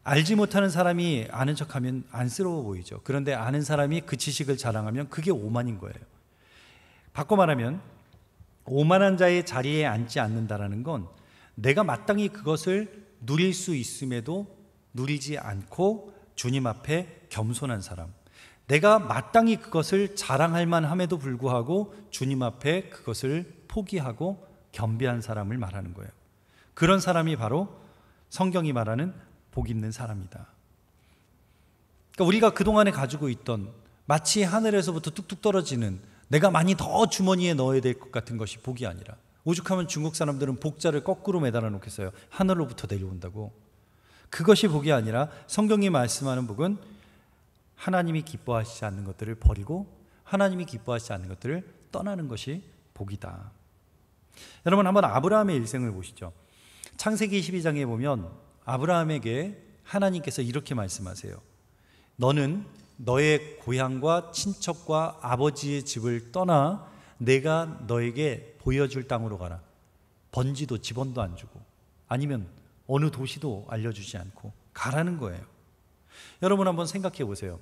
알지 못하는 사람이 아는 척하면 안쓰러워 보이죠. 그런데 아는 사람이 그 지식을 자랑하면 그게 오만인 거예요. 바꿔 말하면 오만한 자의 자리에 앉지 않는다라는 건 내가 마땅히 그것을 누릴 수 있음에도 누리지 않고 주님 앞에 겸손한 사람, 내가 마땅히 그것을 자랑할 만함에도 불구하고 주님 앞에 그것을 포기하고 겸비한 사람을 말하는 거예요. 그런 사람이 바로 성경이 말하는 복 있는 사람이다. 그러니까 우리가 그동안에 가지고 있던 마치 하늘에서부터 뚝뚝 떨어지는 내가 많이 더 주머니에 넣어야 될 것 같은 것이 복이 아니라, 오죽하면 중국 사람들은 복자를 거꾸로 매달아 놓겠어요. 하늘로부터 내려온다고. 그것이 복이 아니라 성경이 말씀하는 복은 하나님이 기뻐하시지 않는 것들을 버리고 하나님이 기뻐하시지 않는 것들을 떠나는 것이 복이다. 여러분, 한번 아브라함의 일생을 보시죠. 창세기 22장에 보면 아브라함에게 하나님께서 이렇게 말씀하세요. 너는 너의 고향과 친척과 아버지의 집을 떠나 내가 너에게 보여줄 땅으로 가라. 번지도 지번도 안 주고 아니면 어느 도시도 알려주지 않고 가라는 거예요. 여러분 한번 생각해 보세요.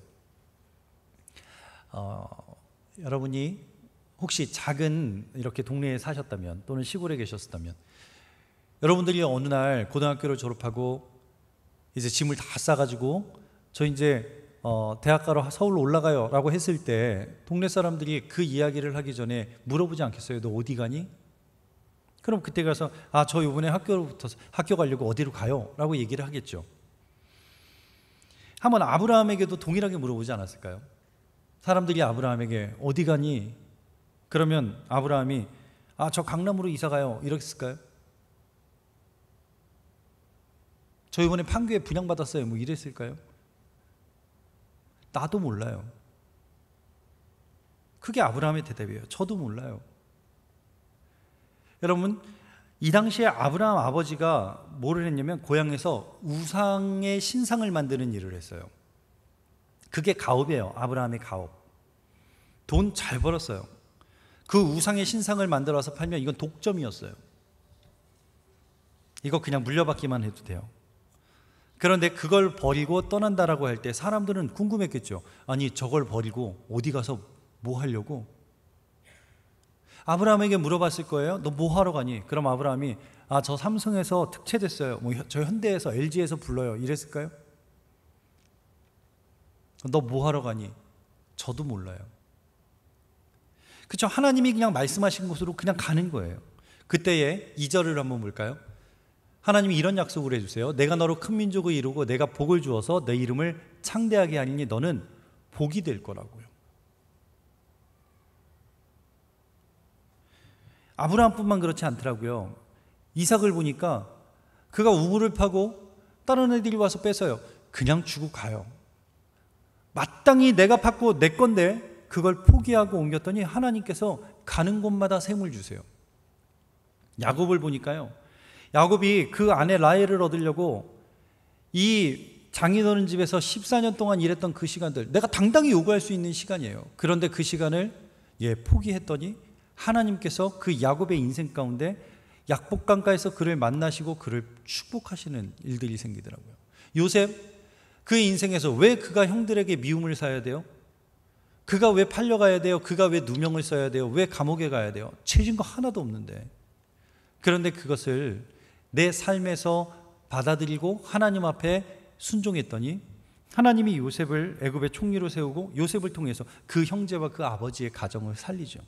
여러분이 혹시 작은 이렇게 동네에 사셨다면 또는 시골에 계셨다면 여러분들이 어느 날 고등학교를 졸업하고 이제 짐을 다 싸가지고 저 이제 대학 가러 서울로 올라가요 라고 했을 때 동네 사람들이 그 이야기를 하기 전에 물어보지 않겠어요? 너 어디 가니? 그럼 그때 가서 저 이번에 학교 가려고 어디로 가요? 라고 얘기를 하겠죠. 한번 아브라함에게도 동일하게 물어보지 않았을까요? 사람들이 아브라함에게 어디 가니? 그러면 아브라함이 저 강남으로 이사 가요 이랬을까요? 저 이번에 판교에 분양받았어요 뭐 이랬을까요? 나도 몰라요. 그게 아브라함의 대답이에요. 저도 몰라요. 여러분, 이 당시에 아브라함 아버지가 뭐를 했냐면 고향에서 우상의 신상을 만드는 일을 했어요. 그게 가업이에요. 아브라함의 가업. 돈 잘 벌었어요. 그 우상의 신상을 만들어서 팔면 이건 독점이었어요. 이거 그냥 물려받기만 해도 돼요. 그런데 그걸 버리고 떠난다라고 할 때 사람들은 궁금했겠죠. 아니 저걸 버리고 어디 가서 뭐 하려고? 아브라함에게 물어봤을 거예요. 너 뭐 하러 가니? 그럼 아브라함이 저 삼성에서 특채됐어요. 뭐 저 현대에서 LG에서 불러요. 이랬을까요? 너 뭐 하러 가니? 저도 몰라요. 그렇죠? 하나님이 그냥 말씀하신 곳으로 그냥 가는 거예요. 그때의 2절을 한번 볼까요? 하나님이 이런 약속을 해주세요. 내가 너로 큰 민족을 이루고 내가 복을 주어서 내 이름을 창대하게 하리니 너는 복이 될 거라고요. 아브라함뿐만 그렇지 않더라고요. 이삭을 보니까 그가 우물을 파고 다른 애들이 와서 뺏어요. 그냥 주고 가요. 마땅히 내가 팠고 내 건데 그걸 포기하고 옮겼더니 하나님께서 가는 곳마다 샘을 주세요. 야곱을 보니까요. 야곱이 그 아내 라헬을 얻으려고 이 장인어른 집에서 14년 동안 일했던 그 시간들, 내가 당당히 요구할 수 있는 시간이에요. 그런데 그 시간을 포기했더니 하나님께서 그 야곱의 인생 가운데 약복강가에서 그를 만나시고 그를 축복하시는 일들이 생기더라고요. 요셉, 그의 인생에서 왜 그가 형들에게 미움을 사야 돼요? 그가 왜 팔려가야 돼요? 그가 왜 누명을 써야 돼요? 왜 감옥에 가야 돼요? 죄진 거 하나도 없는데. 그런데 그것을 내 삶에서 받아들이고 하나님 앞에 순종했더니 하나님이 요셉을 애굽의 총리로 세우고 요셉을 통해서 그 형제와 그 아버지의 가정을 살리죠.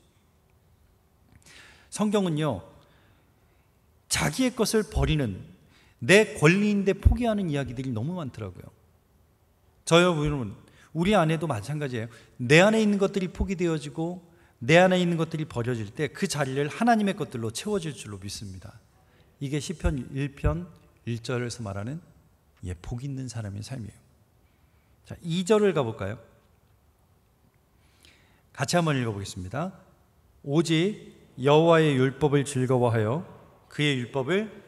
성경은요, 자기의 것을 버리는, 내 권리인데 포기하는 이야기들이 너무 많더라고요. 여러분, 우리 안에도 마찬가지예요. 내 안에 있는 것들이 포기되어지고 내 안에 있는 것들이 버려질 때 그 자리를 하나님의 것들로 채워질 줄로 믿습니다. 이게 시편 1편 1절에서 말하는 복 있는 사람의 삶이에요. 자, 2절을 가볼까요? 같이 한번 읽어보겠습니다. 오직 여호와의 율법을 즐거워하여 그의 율법을,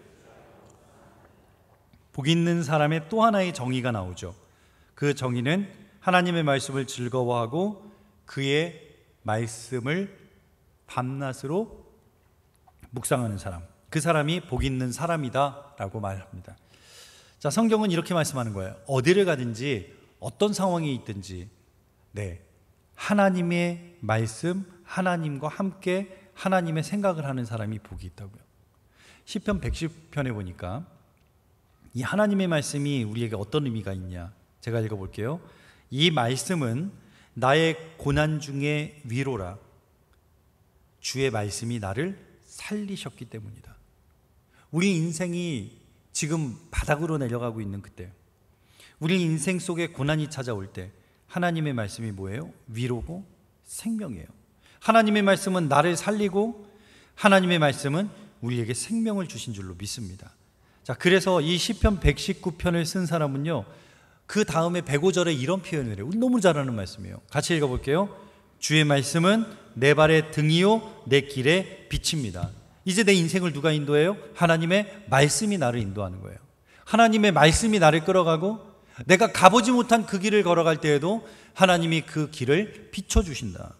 복 있는 사람의 또 하나의 정의가 나오죠. 그 정의는 하나님의 말씀을 즐거워하고 그의 말씀을 밤낮으로 묵상하는 사람, 그 사람이 복 있는 사람이다 라고 말합니다. 자, 성경은 이렇게 말씀하는 거예요. 어디를 가든지 어떤 상황이 있든지 하나님의 말씀, 하나님과 함께 하나님의 생각을 하는 사람이 복이 있다고요. 시편 110편에 보니까 이 하나님의 말씀이 우리에게 어떤 의미가 있냐, 제가 읽어볼게요. 이 말씀은 나의 고난 중에 위로라. 주의 말씀이 나를 살리셨기 때문이다. 우리 인생이 지금 바닥으로 내려가고 있는 그때, 우리 인생 속에 고난이 찾아올 때 하나님의 말씀이 뭐예요? 위로고 생명이에요. 하나님의 말씀은 나를 살리고 하나님의 말씀은 우리에게 생명을 주신 줄로 믿습니다. 자, 그래서 이 시편 119편을 쓴 사람은요, 그 다음에 105절에 이런 표현을 해요. 우리 너무 잘 아는 말씀이에요. 같이 읽어볼게요. 주의 말씀은 내 발의 등이요 내 길의 빛입니다. 이제 내 인생을 누가 인도해요? 하나님의 말씀이 나를 인도하는 거예요. 하나님의 말씀이 나를 끌어가고 내가 가보지 못한 그 길을 걸어갈 때에도 하나님이 그 길을 비춰주신다.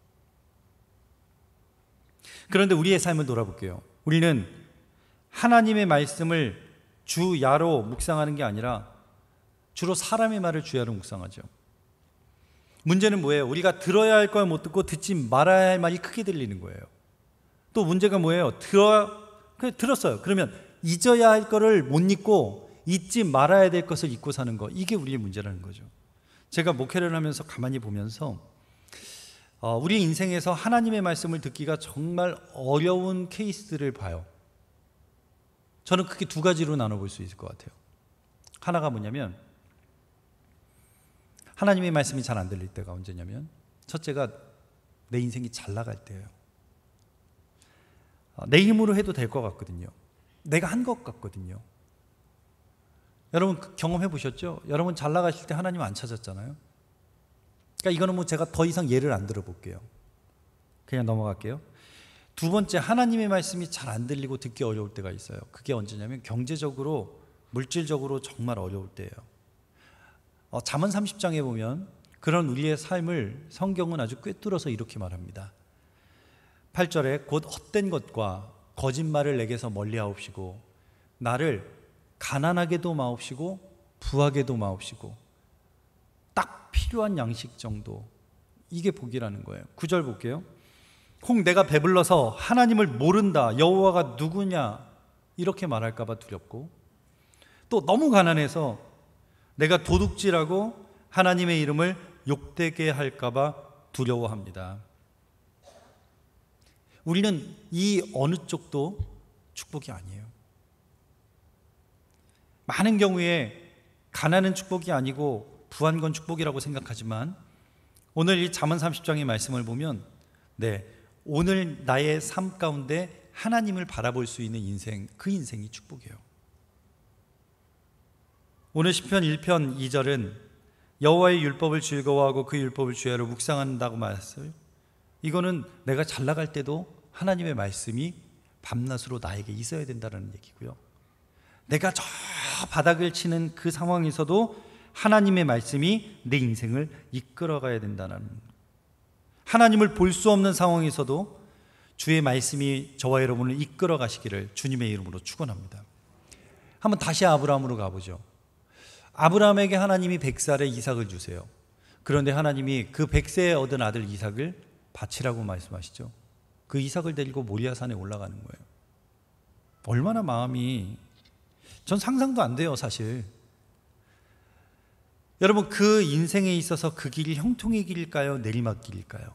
그런데 우리의 삶을 돌아볼게요. 우리는 하나님의 말씀을 주야로 묵상하는 게 아니라 주로 사람의 말을 주야로 묵상하죠. 문제는 뭐예요? 우리가 들어야 할 걸 못 듣고 듣지 말아야 할 말이 크게 들리는 거예요. 또 문제가 뭐예요? 들었어요. 그러면 잊어야 할 거를 못 잊고 잊지 말아야 될 것을 잊고 사는 거, 이게 우리의 문제라는 거죠. 제가 목회를 하면서 가만히 보면서 우리 인생에서 하나님의 말씀을 듣기가 정말 어려운 케이스들을 봐요. 저는 크게 두 가지로 나눠볼 수 있을 것 같아요. 하나가 뭐냐면, 하나님의 말씀이 잘 안 들릴 때가 언제냐면, 첫째가 내 인생이 잘 나갈 때예요. 내 힘으로 해도 될 것 같거든요. 내가 한 것 같거든요. 여러분 경험해 보셨죠? 여러분 잘 나가실 때 하나님 안 찾았잖아요. 그러니까 이거는 뭐 제가 더 이상 예를 안 들어볼게요. 그냥 넘어갈게요. 두 번째, 하나님의 말씀이 잘 안 들리고 듣기 어려울 때가 있어요. 그게 언제냐면 경제적으로, 물질적으로 정말 어려울 때예요. 잠언 30장에 보면 그런 우리의 삶을 성경은 아주 꿰뚫어서 이렇게 말합니다. 8절에 곧 헛된 것과 거짓말을 내게서 멀리하옵시고 나를 가난하게도 마옵시고 부하게도 마옵시고 딱 필요한 양식 정도, 이게 복이라는 거예요. 9절 볼게요. 혹 내가 배불러서 하나님을 모른다, 여호와가 누구냐 이렇게 말할까 봐 두렵고, 또 너무 가난해서 내가 도둑질하고 하나님의 이름을 욕되게 할까 봐 두려워합니다. 우리는 이 어느 쪽도 축복이 아니에요. 많은 경우에 가난은 축복이 아니고 부한 건 축복이라고 생각하지만, 오늘 이 잠언 30장의 말씀을 보면 오늘 나의 삶 가운데 하나님을 바라볼 수 있는 인생, 그 인생이 축복이에요. 오늘 시편 1편 2절은 여호와의 율법을 즐거워하고 그 율법을 주야로 묵상한다고 말했어요. 이거는 내가 잘 나갈 때도 하나님의 말씀이 밤낮으로 나에게 있어야 된다는 얘기고요. 내가 저 바닥을 치는 그 상황에서도 하나님의 말씀이 내 인생을 이끌어가야 된다는, 하나님을 볼 수 없는 상황에서도 주의 말씀이 저와 여러분을 이끌어 가시기를 주님의 이름으로 축원합니다. 한번 다시 아브라함으로 가보죠. 아브라함에게 하나님이 100살에 이삭을 주세요. 그런데 하나님이 그 100세에 얻은 아들 이삭을 바치라고 말씀하시죠. 그 이삭을 데리고 모리아산에 올라가는 거예요. 얼마나 마음이, 전 상상도 안 돼요, 사실. 여러분, 그 인생에 있어서 그 길이 형통의 길일까요? 내리막길일까요?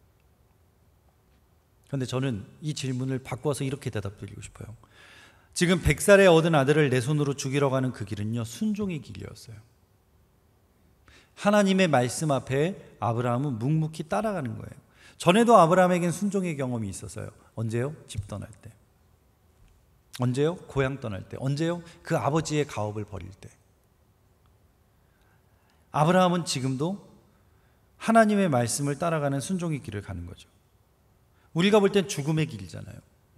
그런데 저는 이 질문을 바꿔서 이렇게 대답드리고 싶어요. 지금 100살에 얻은 아들을 내 손으로 죽이러 가는 그 길은요, 순종의 길이었어요. 하나님의 말씀 앞에 아브라함은 묵묵히 따라가는 거예요. 전에도 아브라함에겐 순종의 경험이 있었어요. 언제요? 집 떠날 때. 언제요? 고향 떠날 때. 언제요? 그 아버지의 가업을 버릴 때. 아브라함은 지금도 하나님의 말씀을 따라가는 순종의 길을 가는 거죠. 우리가 볼 땐 죽음의 길이잖아요.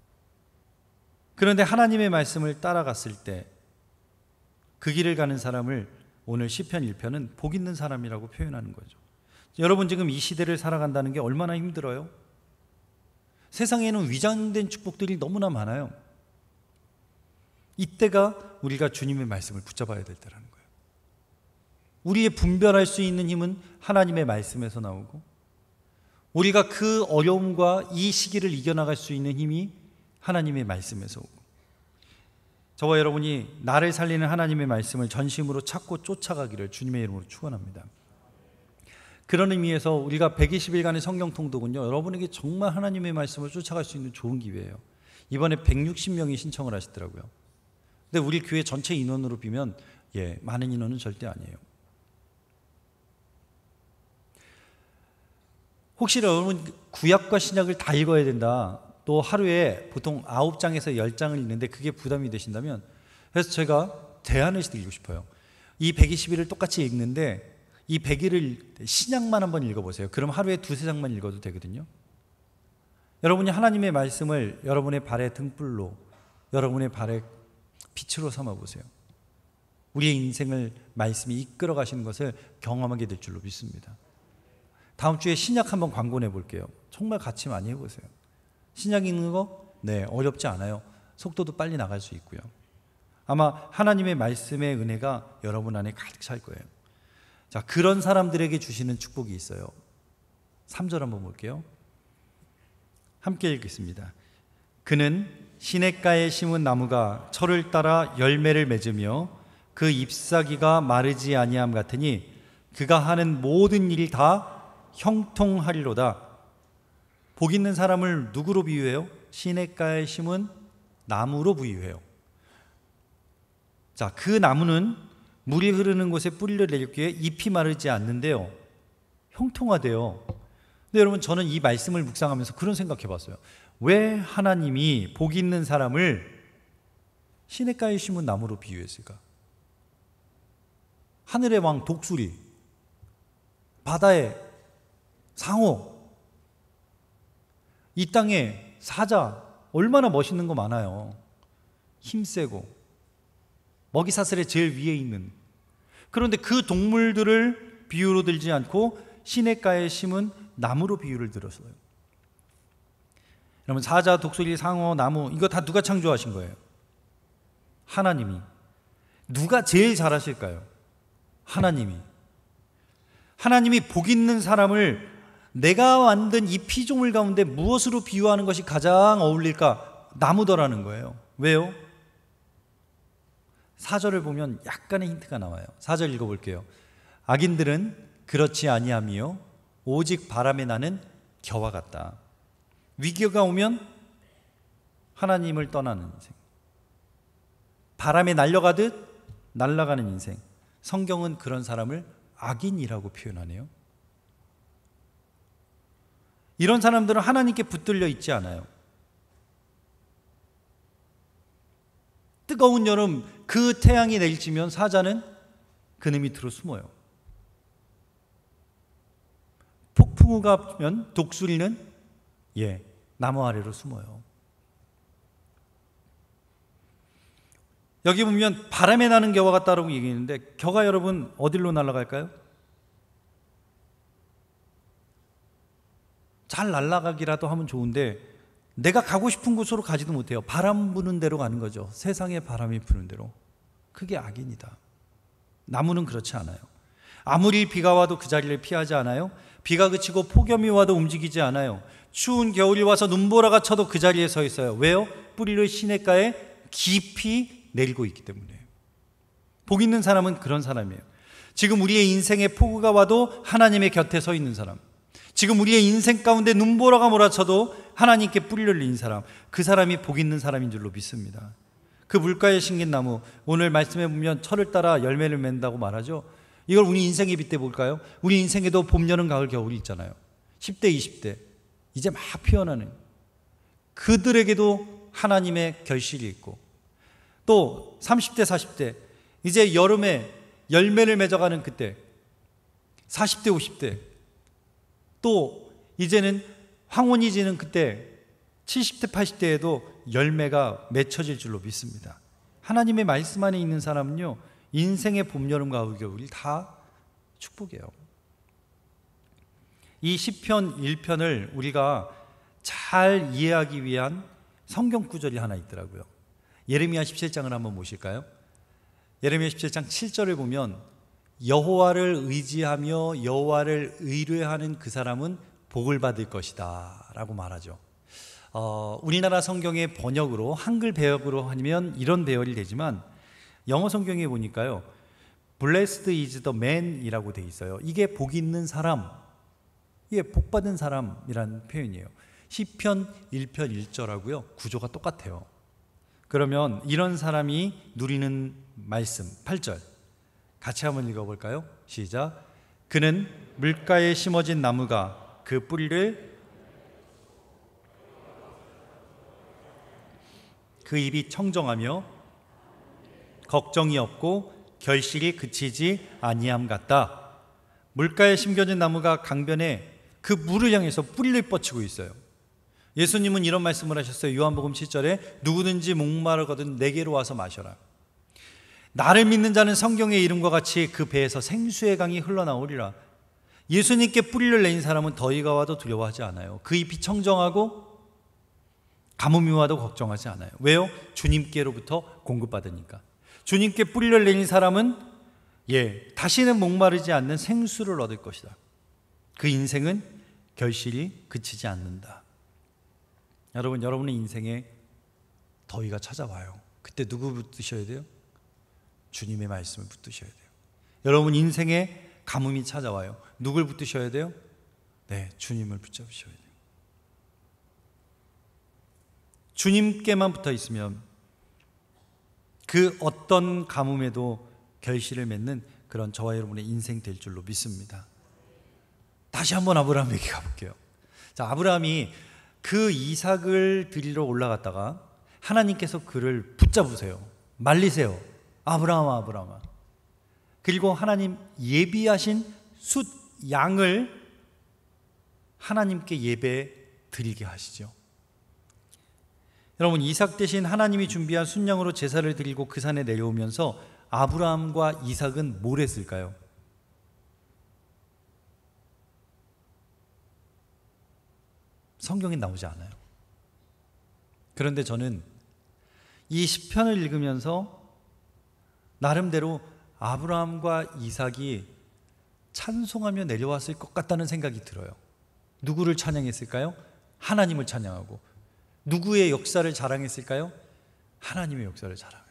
그런데 하나님의 말씀을 따라갔을 때 그 길을 가는 사람을 오늘 시편 1편은 복 있는 사람이라고 표현하는 거죠. 여러분, 지금 이 시대를 살아간다는 게 얼마나 힘들어요? 세상에는 위장된 축복들이 너무나 많아요. 이때가 우리가 주님의 말씀을 붙잡아야 될 때라는 거예요. 우리의 분별할 수 있는 힘은 하나님의 말씀에서 나오고, 우리가 그 어려움과 이 시기를 이겨나갈 수 있는 힘이 하나님의 말씀에서 오고, 저와 여러분이 나를 살리는 하나님의 말씀을 전심으로 찾고 쫓아가기를 주님의 이름으로 축원합니다. 그런 의미에서 우리가 120일간의 성경 통독은요, 여러분에게 정말 하나님의 말씀을 쫓아갈 수 있는 좋은 기회예요. 이번에 160명이 신청을 하시더라고요. 근데 우리 교회 전체 인원으로 비면 많은 인원은 절대 아니에요. 혹시 여러분 구약과 신약을 다 읽어야 된다, 또 하루에 보통 9장에서 10장을 읽는데 그게 부담이 되신다면, 그래서 제가 제안을 드리고 싶어요. 이 120일을 똑같이 읽는데 이 100일을 신약만 한번 읽어보세요. 그럼 하루에 2-3장만 읽어도 되거든요. 여러분이 하나님의 말씀을 여러분의 발의 등불로, 여러분의 발의 빛으로 삼아보세요. 우리의 인생을 말씀이 이끌어 가시는 것을 경험하게 될 줄로 믿습니다. 다음 주에 신약 한번 광고 내볼게요. 정말 같이 많이 해보세요. 신약 읽는 거 어렵지 않아요. 속도도 빨리 나갈 수 있고요. 아마 하나님의 말씀의 은혜가 여러분 안에 가득 찰 거예요. 자, 그런 사람들에게 주시는 축복이 있어요. 3절 한번 볼게요. 함께 읽겠습니다. 그는 시냇가에 심은 나무가 철을 따라 열매를 맺으며 그 잎사귀가 마르지 아니함 같으니 그가 하는 모든 일이 다 형통하리로다. 복 있는 사람을 누구로 비유해요? 시냇가에 심은 나무로 비유해요. 자, 그 나무는 물이 흐르는 곳에 뿌리를 내렸기에 잎이 마르지 않는데요, 형통하대요. 근데 여러분, 저는 이 말씀을 묵상하면서 그런 생각해 봤어요. 왜 하나님이 복 있는 사람을 시냇가에 심은 나무로 비유했을까? 하늘의 왕 독수리, 바다의 상어, 이 땅에 사자, 얼마나 멋있는 거 많아요. 힘세고 먹이사슬의 제일 위에 있는. 그런데 그 동물들을 비유로 들지 않고 시냇가에 심은 나무로 비유를 들었어요. 여러분, 사자, 독수리, 상어, 나무, 이거 다 누가 창조하신 거예요? 하나님이. 누가 제일 잘하실까요? 하나님이. 하나님이 복 있는 사람을 내가 만든 이 피조물 가운데 무엇으로 비유하는 것이 가장 어울릴까? 나무더라는 거예요. 왜요? 4절을 보면 약간의 힌트가 나와요. 4절 읽어볼게요. 악인들은 그렇지 아니하며 오직 바람에 나는 겨와 같다. 위기가 오면 하나님을 떠나는 인생, 바람에 날려가듯 날아가는 인생. 성경은 그런 사람을 악인이라고 표현하네요. 이런 사람들은 하나님께 붙들려 있지 않아요. 뜨거운 여름 그 태양이 내리치면 사자는 그늘 밑으로 숨어요. 폭풍우가 오면 독수리는 나무 아래로 숨어요. 여기 보면 바람에 나는 겨와 같다라고 얘기했는데, 겨가 여러분 어디로 날아갈까요? 잘 날아가기라도 하면 좋은데 내가 가고 싶은 곳으로 가지도 못해요. 바람 부는 대로 가는 거죠. 세상의 바람이 부는 대로. 그게 악인이다. 나무는 그렇지 않아요. 아무리 비가 와도 그 자리를 피하지 않아요. 비가 그치고 폭염이 와도 움직이지 않아요. 추운 겨울이 와서 눈보라가 쳐도 그 자리에 서 있어요. 왜요? 뿌리를 시냇가에 깊이 내리고 있기 때문에. 복 있는 사람은 그런 사람이에요. 지금 우리의 인생에 폭우가 와도 하나님의 곁에 서 있는 사람, 지금 우리의 인생 가운데 눈보라가 몰아쳐도 하나님께 뿌리를 내린 사람, 그 사람이 복 있는 사람인 줄로 믿습니다. 그 물가에 심긴 나무, 오늘 말씀해 보면 철을 따라 열매를 맺는다고 말하죠. 이걸 우리 인생에 빗대 볼까요? 우리 인생에도 봄, 여름, 가을, 겨울이 있잖아요. 10대, 20대 이제 막 피어나는 그들에게도 하나님의 결실이 있고, 또 30대, 40대 이제 여름에 열매를 맺어가는 그때, 40대, 50대 또 이제는 황혼이 지는 그때 70대, 80대에도 열매가 맺혀질 줄로 믿습니다. 하나님의 말씀 안에 있는 사람은요, 인생의 봄, 여름, 가을, 겨울이 다 축복이에요. 이 시편 1편을 우리가 잘 이해하기 위한 성경 구절이 하나 있더라고요. 예레미야 17장을 한번 보실까요? 예레미야 17장 7절을 보면 여호와를 의지하며 여호와를 의뢰하는 그 사람은 복을 받을 것이다 라고 말하죠. 우리나라 성경의 번역으로 한글 배역으로 하면 이런 배열이 되지만 영어 성경에 보니까요, Blessed is the man 이라고 되어 있어요. 이게 복 있는 사람, 이게 복 받은 사람이라는 표현이에요. 시편 1편 1절하고요 구조가 똑같아요. 그러면 이런 사람이 누리는 말씀 8절 같이 한번 읽어볼까요? 시작. 그는 물가에 심어진 나무가 그 뿌리를 그 입이 청정하며 걱정이 없고 결실이 그치지 아니함 같다. 물가에 심겨진 나무가 강변에 그 물을 향해서 뿌리를 뻗치고 있어요. 예수님은 이런 말씀을 하셨어요. 요한복음 7절에 누구든지 목마르거든 내게로 와서 마셔라. 나를 믿는 자는 성경의 이름과 같이 그 배에서 생수의 강이 흘러나오리라. 예수님께 뿌리를 내린 사람은 더위가 와도 두려워하지 않아요. 그 잎이 청정하고 가뭄이 와도 걱정하지 않아요. 왜요? 주님께로부터 공급받으니까. 주님께 뿌리를 내린 사람은 다시는 목마르지 않는 생수를 얻을 것이다. 그 인생은 결실이 그치지 않는다. 여러분, 여러분의 인생에 더위가 찾아와요. 그때 누구 붙드셔야 돼요? 주님의 말씀을 붙드셔야 돼요. 여러분 인생에 가뭄이 찾아와요. 누굴 붙드셔야 돼요? 네, 주님을 붙잡으셔야 돼요. 주님께만 붙어 있으면 그 어떤 가뭄에도 결실을 맺는 그런 저와 여러분의 인생 될 줄로 믿습니다. 다시 한번 아브라함에게 가볼게요. 자, 아브라함이 그 이삭을 드리러 올라갔다가 하나님께서 그를 붙잡으세요. 말리세요. 아브라함아, 아브라함아. 그리고 하나님 예비하신 숫 양을 하나님께 예배 드리게 하시죠. 여러분, 이삭 대신 하나님이 준비한 순양으로 제사를 드리고 그 산에 내려오면서 아브라함과 이삭은 뭘 했을까요? 성경에 나오지 않아요. 그런데 저는 이 시편을 읽으면서 나름대로 아브라함과 이삭이 찬송하며 내려왔을 것 같다는 생각이 들어요. 누구를 찬양했을까요? 하나님을 찬양하고. 누구의 역사를 자랑했을까요? 하나님의 역사를 자랑해요.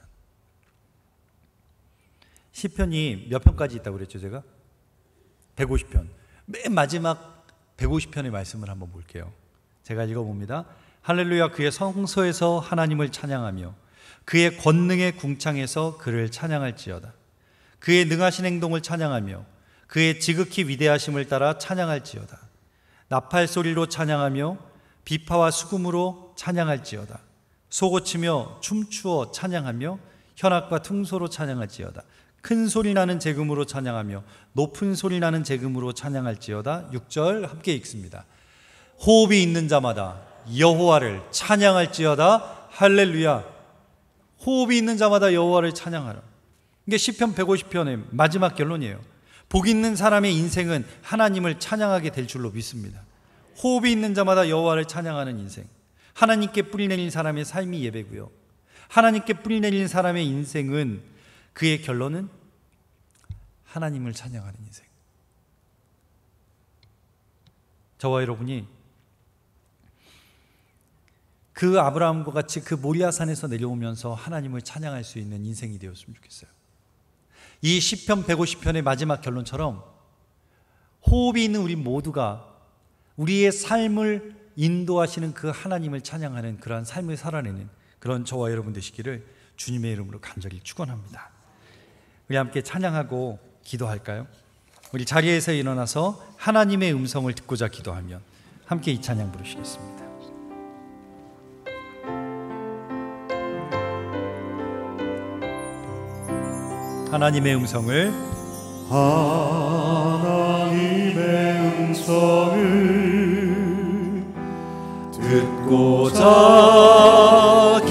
시편이 몇 편까지 있다고 그랬죠, 제가? 150편. 맨 마지막 150편의 말씀을 한번 볼게요. 제가 읽어봅니다. 할렐루야, 그의 성소에서 하나님을 찬양하며 그의 권능의 궁창에서 그를 찬양할지어다. 그의 능하신 행동을 찬양하며 그의 지극히 위대하심을 따라 찬양할지어다. 나팔 소리로 찬양하며 비파와 수금으로 찬양할지어다. 소고치며 춤추어 찬양하며 현악과 퉁소로 찬양할지어다. 큰 소리 나는 제금으로 찬양하며 높은 소리 나는 제금으로 찬양할지어다. 6절 함께 읽습니다. 호흡이 있는 자마다 여호와를 찬양할지어다. 할렐루야. 호흡이 있는 자마다 여호와를 찬양하라. 이게 시편 150편의 마지막 결론이에요. 복 있는 사람의 인생은 하나님을 찬양하게 될 줄로 믿습니다. 호흡이 있는 자마다 여호와를 찬양하는 인생. 하나님께 뿌리 내린 사람의 삶이 예배고요. 하나님께 뿌리 내린 사람의 인생은 그의 결론은 하나님을 찬양하는 인생. 저와 여러분이 그 아브라함과 같이 그 모리아산에서 내려오면서 하나님을 찬양할 수 있는 인생이 되었으면 좋겠어요. 이 시편 150편의 마지막 결론처럼 호흡이 있는 우리 모두가 우리의 삶을 인도하시는 그 하나님을 찬양하는 그러한 삶을 살아내는 그런 저와 여러분 되시기를 주님의 이름으로 간절히 축원합니다. 우리 함께 찬양하고 기도할까요? 우리 자리에서 일어나서 하나님의 음성을 듣고자 기도하면 함께 이 찬양 부르시겠습니다. 하나님의 음성을 듣고자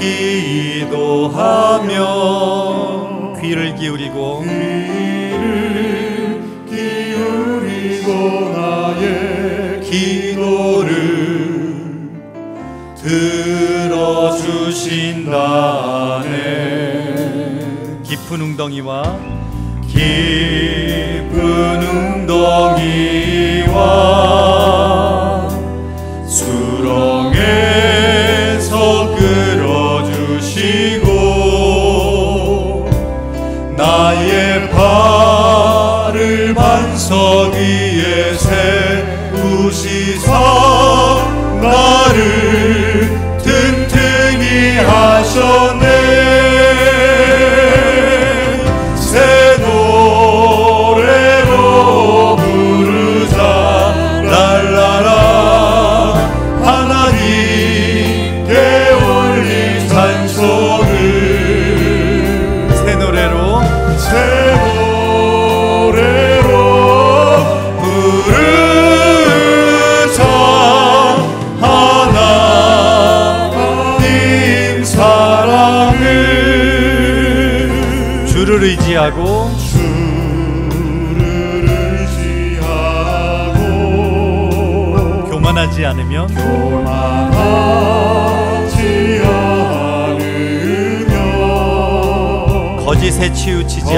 기도하며 귀를 기울이고 나의 기도를 들어주신다네. 깊은 웅덩이와 수렁에서 끌어주시고 나의 발을 반석 위에 세우시사 나를 튼튼히 하셨네. 새 노래로 부르자 랄라라 하나님께 올린 찬송을 새 노래로 부르자 하나님 사랑을 주를 의지하고 교만하지 않으면 거짓에 치우치지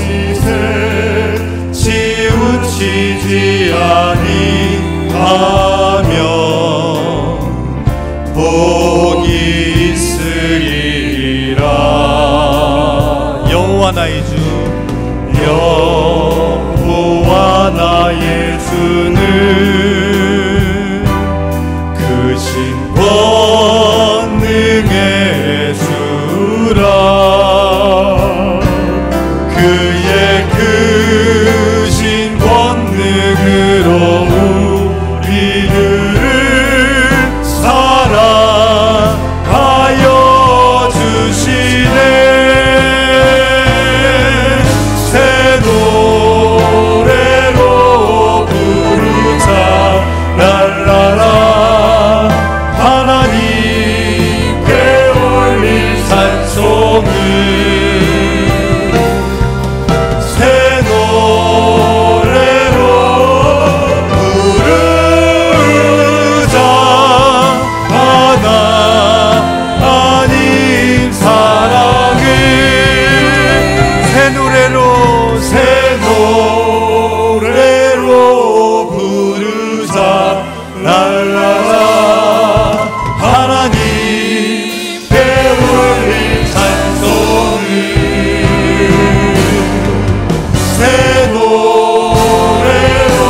아니하면 복이 있으리라. 여호와 나의 주 여호와 나의 주는 크신 권능의 주라. 그의 크신 권능으로 우리들을 사랑하여 주시네. 새 노래로 부르자 랄라라 하나님께 올린 찬송을 새 노래로 부르자 하나님 사랑을 새 노래로 부르자 랄라라 하나님께 올린 찬송을 새 노래로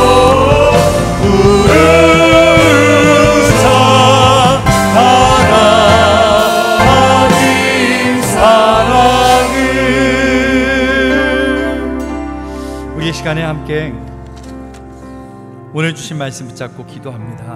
부르자 하나님 사랑을. 우리 이 시간에 함께 오늘 주신 말씀 붙잡고 기도합니다.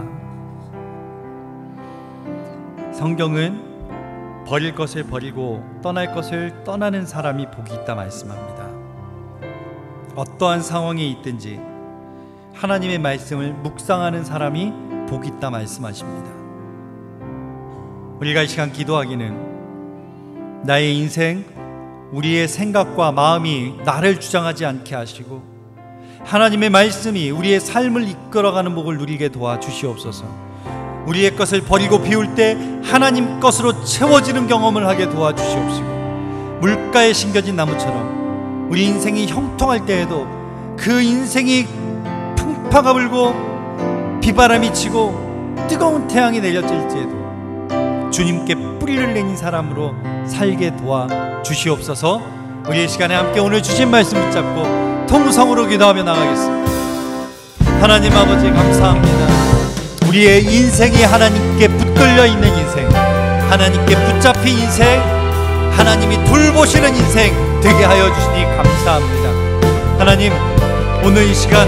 성경은 버릴 것을 버리고 떠날 것을 떠나는 사람이 복이 있다 말씀합니다. 어떠한 상황에 있든지 하나님의 말씀을 묵상하는 사람이 복이 있다 말씀하십니다. 우리가 이 시간 기도하기는 나의 인생, 우리의 생각과 마음이 나를 주장하지 않게 하시고 하나님의 말씀이 우리의 삶을 이끌어가는 복을 누리게 도와주시옵소서. 우리의 것을 버리고 비울 때 하나님 것으로 채워지는 경험을 하게 도와주시옵시고, 물가에 심겨진 나무처럼 우리 인생이 형통할 때에도 그 인생이 풍파가 불고 비바람이 치고 뜨거운 태양이 내려질지에도 주님께 뿌리를 내린 사람으로 살게 도와주시옵소서. 우리 이 시간에 함께 오늘 주신 말씀 붙잡고 통성으로 기도하며 나가겠습니다. 하나님 아버지 감사합니다. 우리의 인생이 하나님께 붙들려 있는 인생, 하나님께 붙잡힌 인생, 하나님이 돌보시는 인생 되게 하여 주시니 감사합니다. 하나님, 오늘 이 시간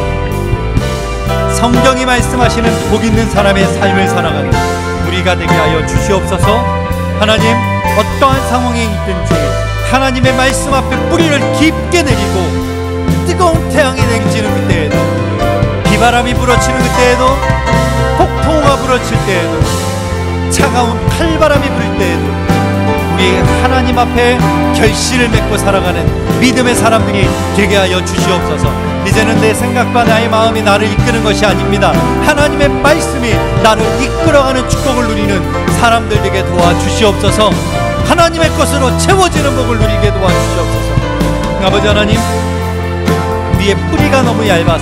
성경이 말씀하시는 복 있는 사람의 삶을 살아가는 우리가 되게 하여 주시옵소서. 하나님, 어떠한 상황에 있든지 하나님의 말씀 앞에 뿌리를 깊게 내리고 뜨거운 태양이 내리지는 그때에도, 비바람이 불어치는 그때에도, 폭풍우가 불어칠 때에도, 차가운 칼바람이 불 때에도 우리 하나님 앞에 결실을 맺고 살아가는 믿음의 사람들이 되게 하여 주시옵소서. 이제는 내 생각과 나의 마음이 나를 이끄는 것이 아닙니다. 하나님의 말씀이 나를 이끌어가는 축복을 누리는 사람들 되게 도와주시옵소서. 하나님의 것으로 채워지는 복을 누리게 도와주시옵소서. 아버지 하나님, 우리의 뿌리가 너무 얇아서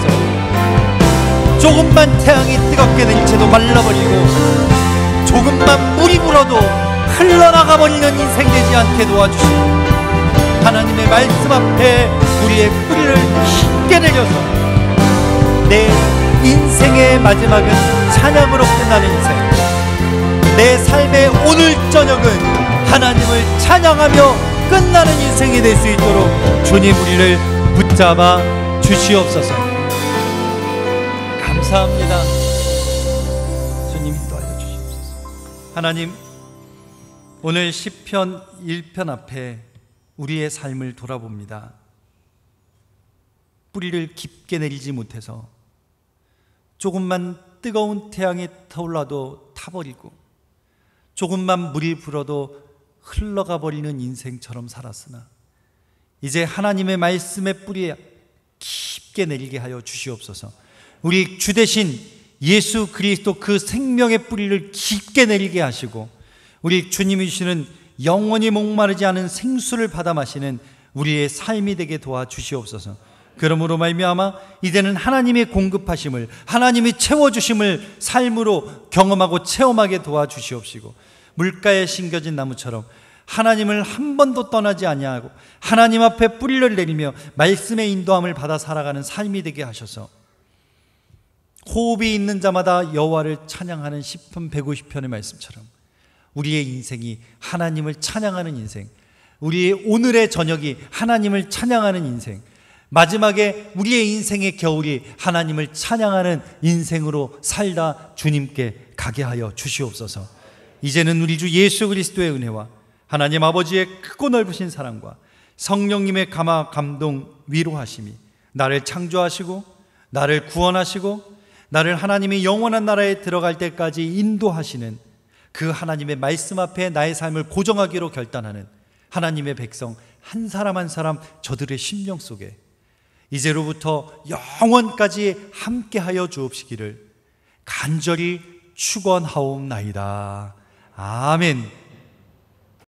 조금만 태양이 뜨겁게 내릴채도 말라버리고 조금만 물이 불어도 흘러나가 버리는 인생 되지 않게 도와주시고, 하나님의 말씀 앞에 우리의 뿌리를 깊게 내려서 내 인생의 마지막은 찬양으로 끝나는 인생, 내 삶의 오늘 저녁은 하나님을 찬양하며 끝나는 인생이 될 수 있도록 주님 우리를 붙잡아 주시옵소서. 감사합니다. 주님 인도하여 주시옵소서. 하나님, 오늘 시편 1편 앞에 우리의 삶을 돌아봅니다. 뿌리를 깊게 내리지 못해서 조금만 뜨거운 태양이 타올라도 타버리고 조금만 물이 불어도 흘러가 버리는 인생처럼 살았으나 이제 하나님의 말씀의 뿌리에 깊게 내리게 하여 주시옵소서. 우리 주 대신 예수 그리스도 그 생명의 뿌리를 깊게 내리게 하시고, 우리 주님이 주시는 영원히 목마르지 않은 생수를 받아 마시는 우리의 삶이 되게 도와주시옵소서. 그러므로 말미암아 이제는 하나님의 공급하심을, 하나님이 채워주심을 삶으로 경험하고 체험하게 도와주시옵시고, 물가에 심겨진 나무처럼 하나님을 한 번도 떠나지 아니하고 하나님 앞에 뿌리를 내리며 말씀의 인도함을 받아 살아가는 삶이 되게 하셔서 호흡이 있는 자마다 여호와를 찬양하는 시편 150편의 말씀처럼 우리의 인생이 하나님을 찬양하는 인생, 우리의 오늘의 저녁이 하나님을 찬양하는 인생, 마지막에 우리의 인생의 겨울이 하나님을 찬양하는 인생으로 살다 주님께 가게 하여 주시옵소서. 이제는 우리 주 예수 그리스도의 은혜와 하나님 아버지의 크고 넓으신 사랑과 성령님의 감화 감동 위로하심이 나를 창조하시고 나를 구원하시고 나를 하나님의 영원한 나라에 들어갈 때까지 인도하시는 그 하나님의 말씀 앞에 나의 삶을 고정하기로 결단하는 하나님의 백성 한 사람 한 사람 저들의 심령 속에 이제로부터 영원까지 함께하여 주옵시기를 간절히 축원하옵나이다. 아멘.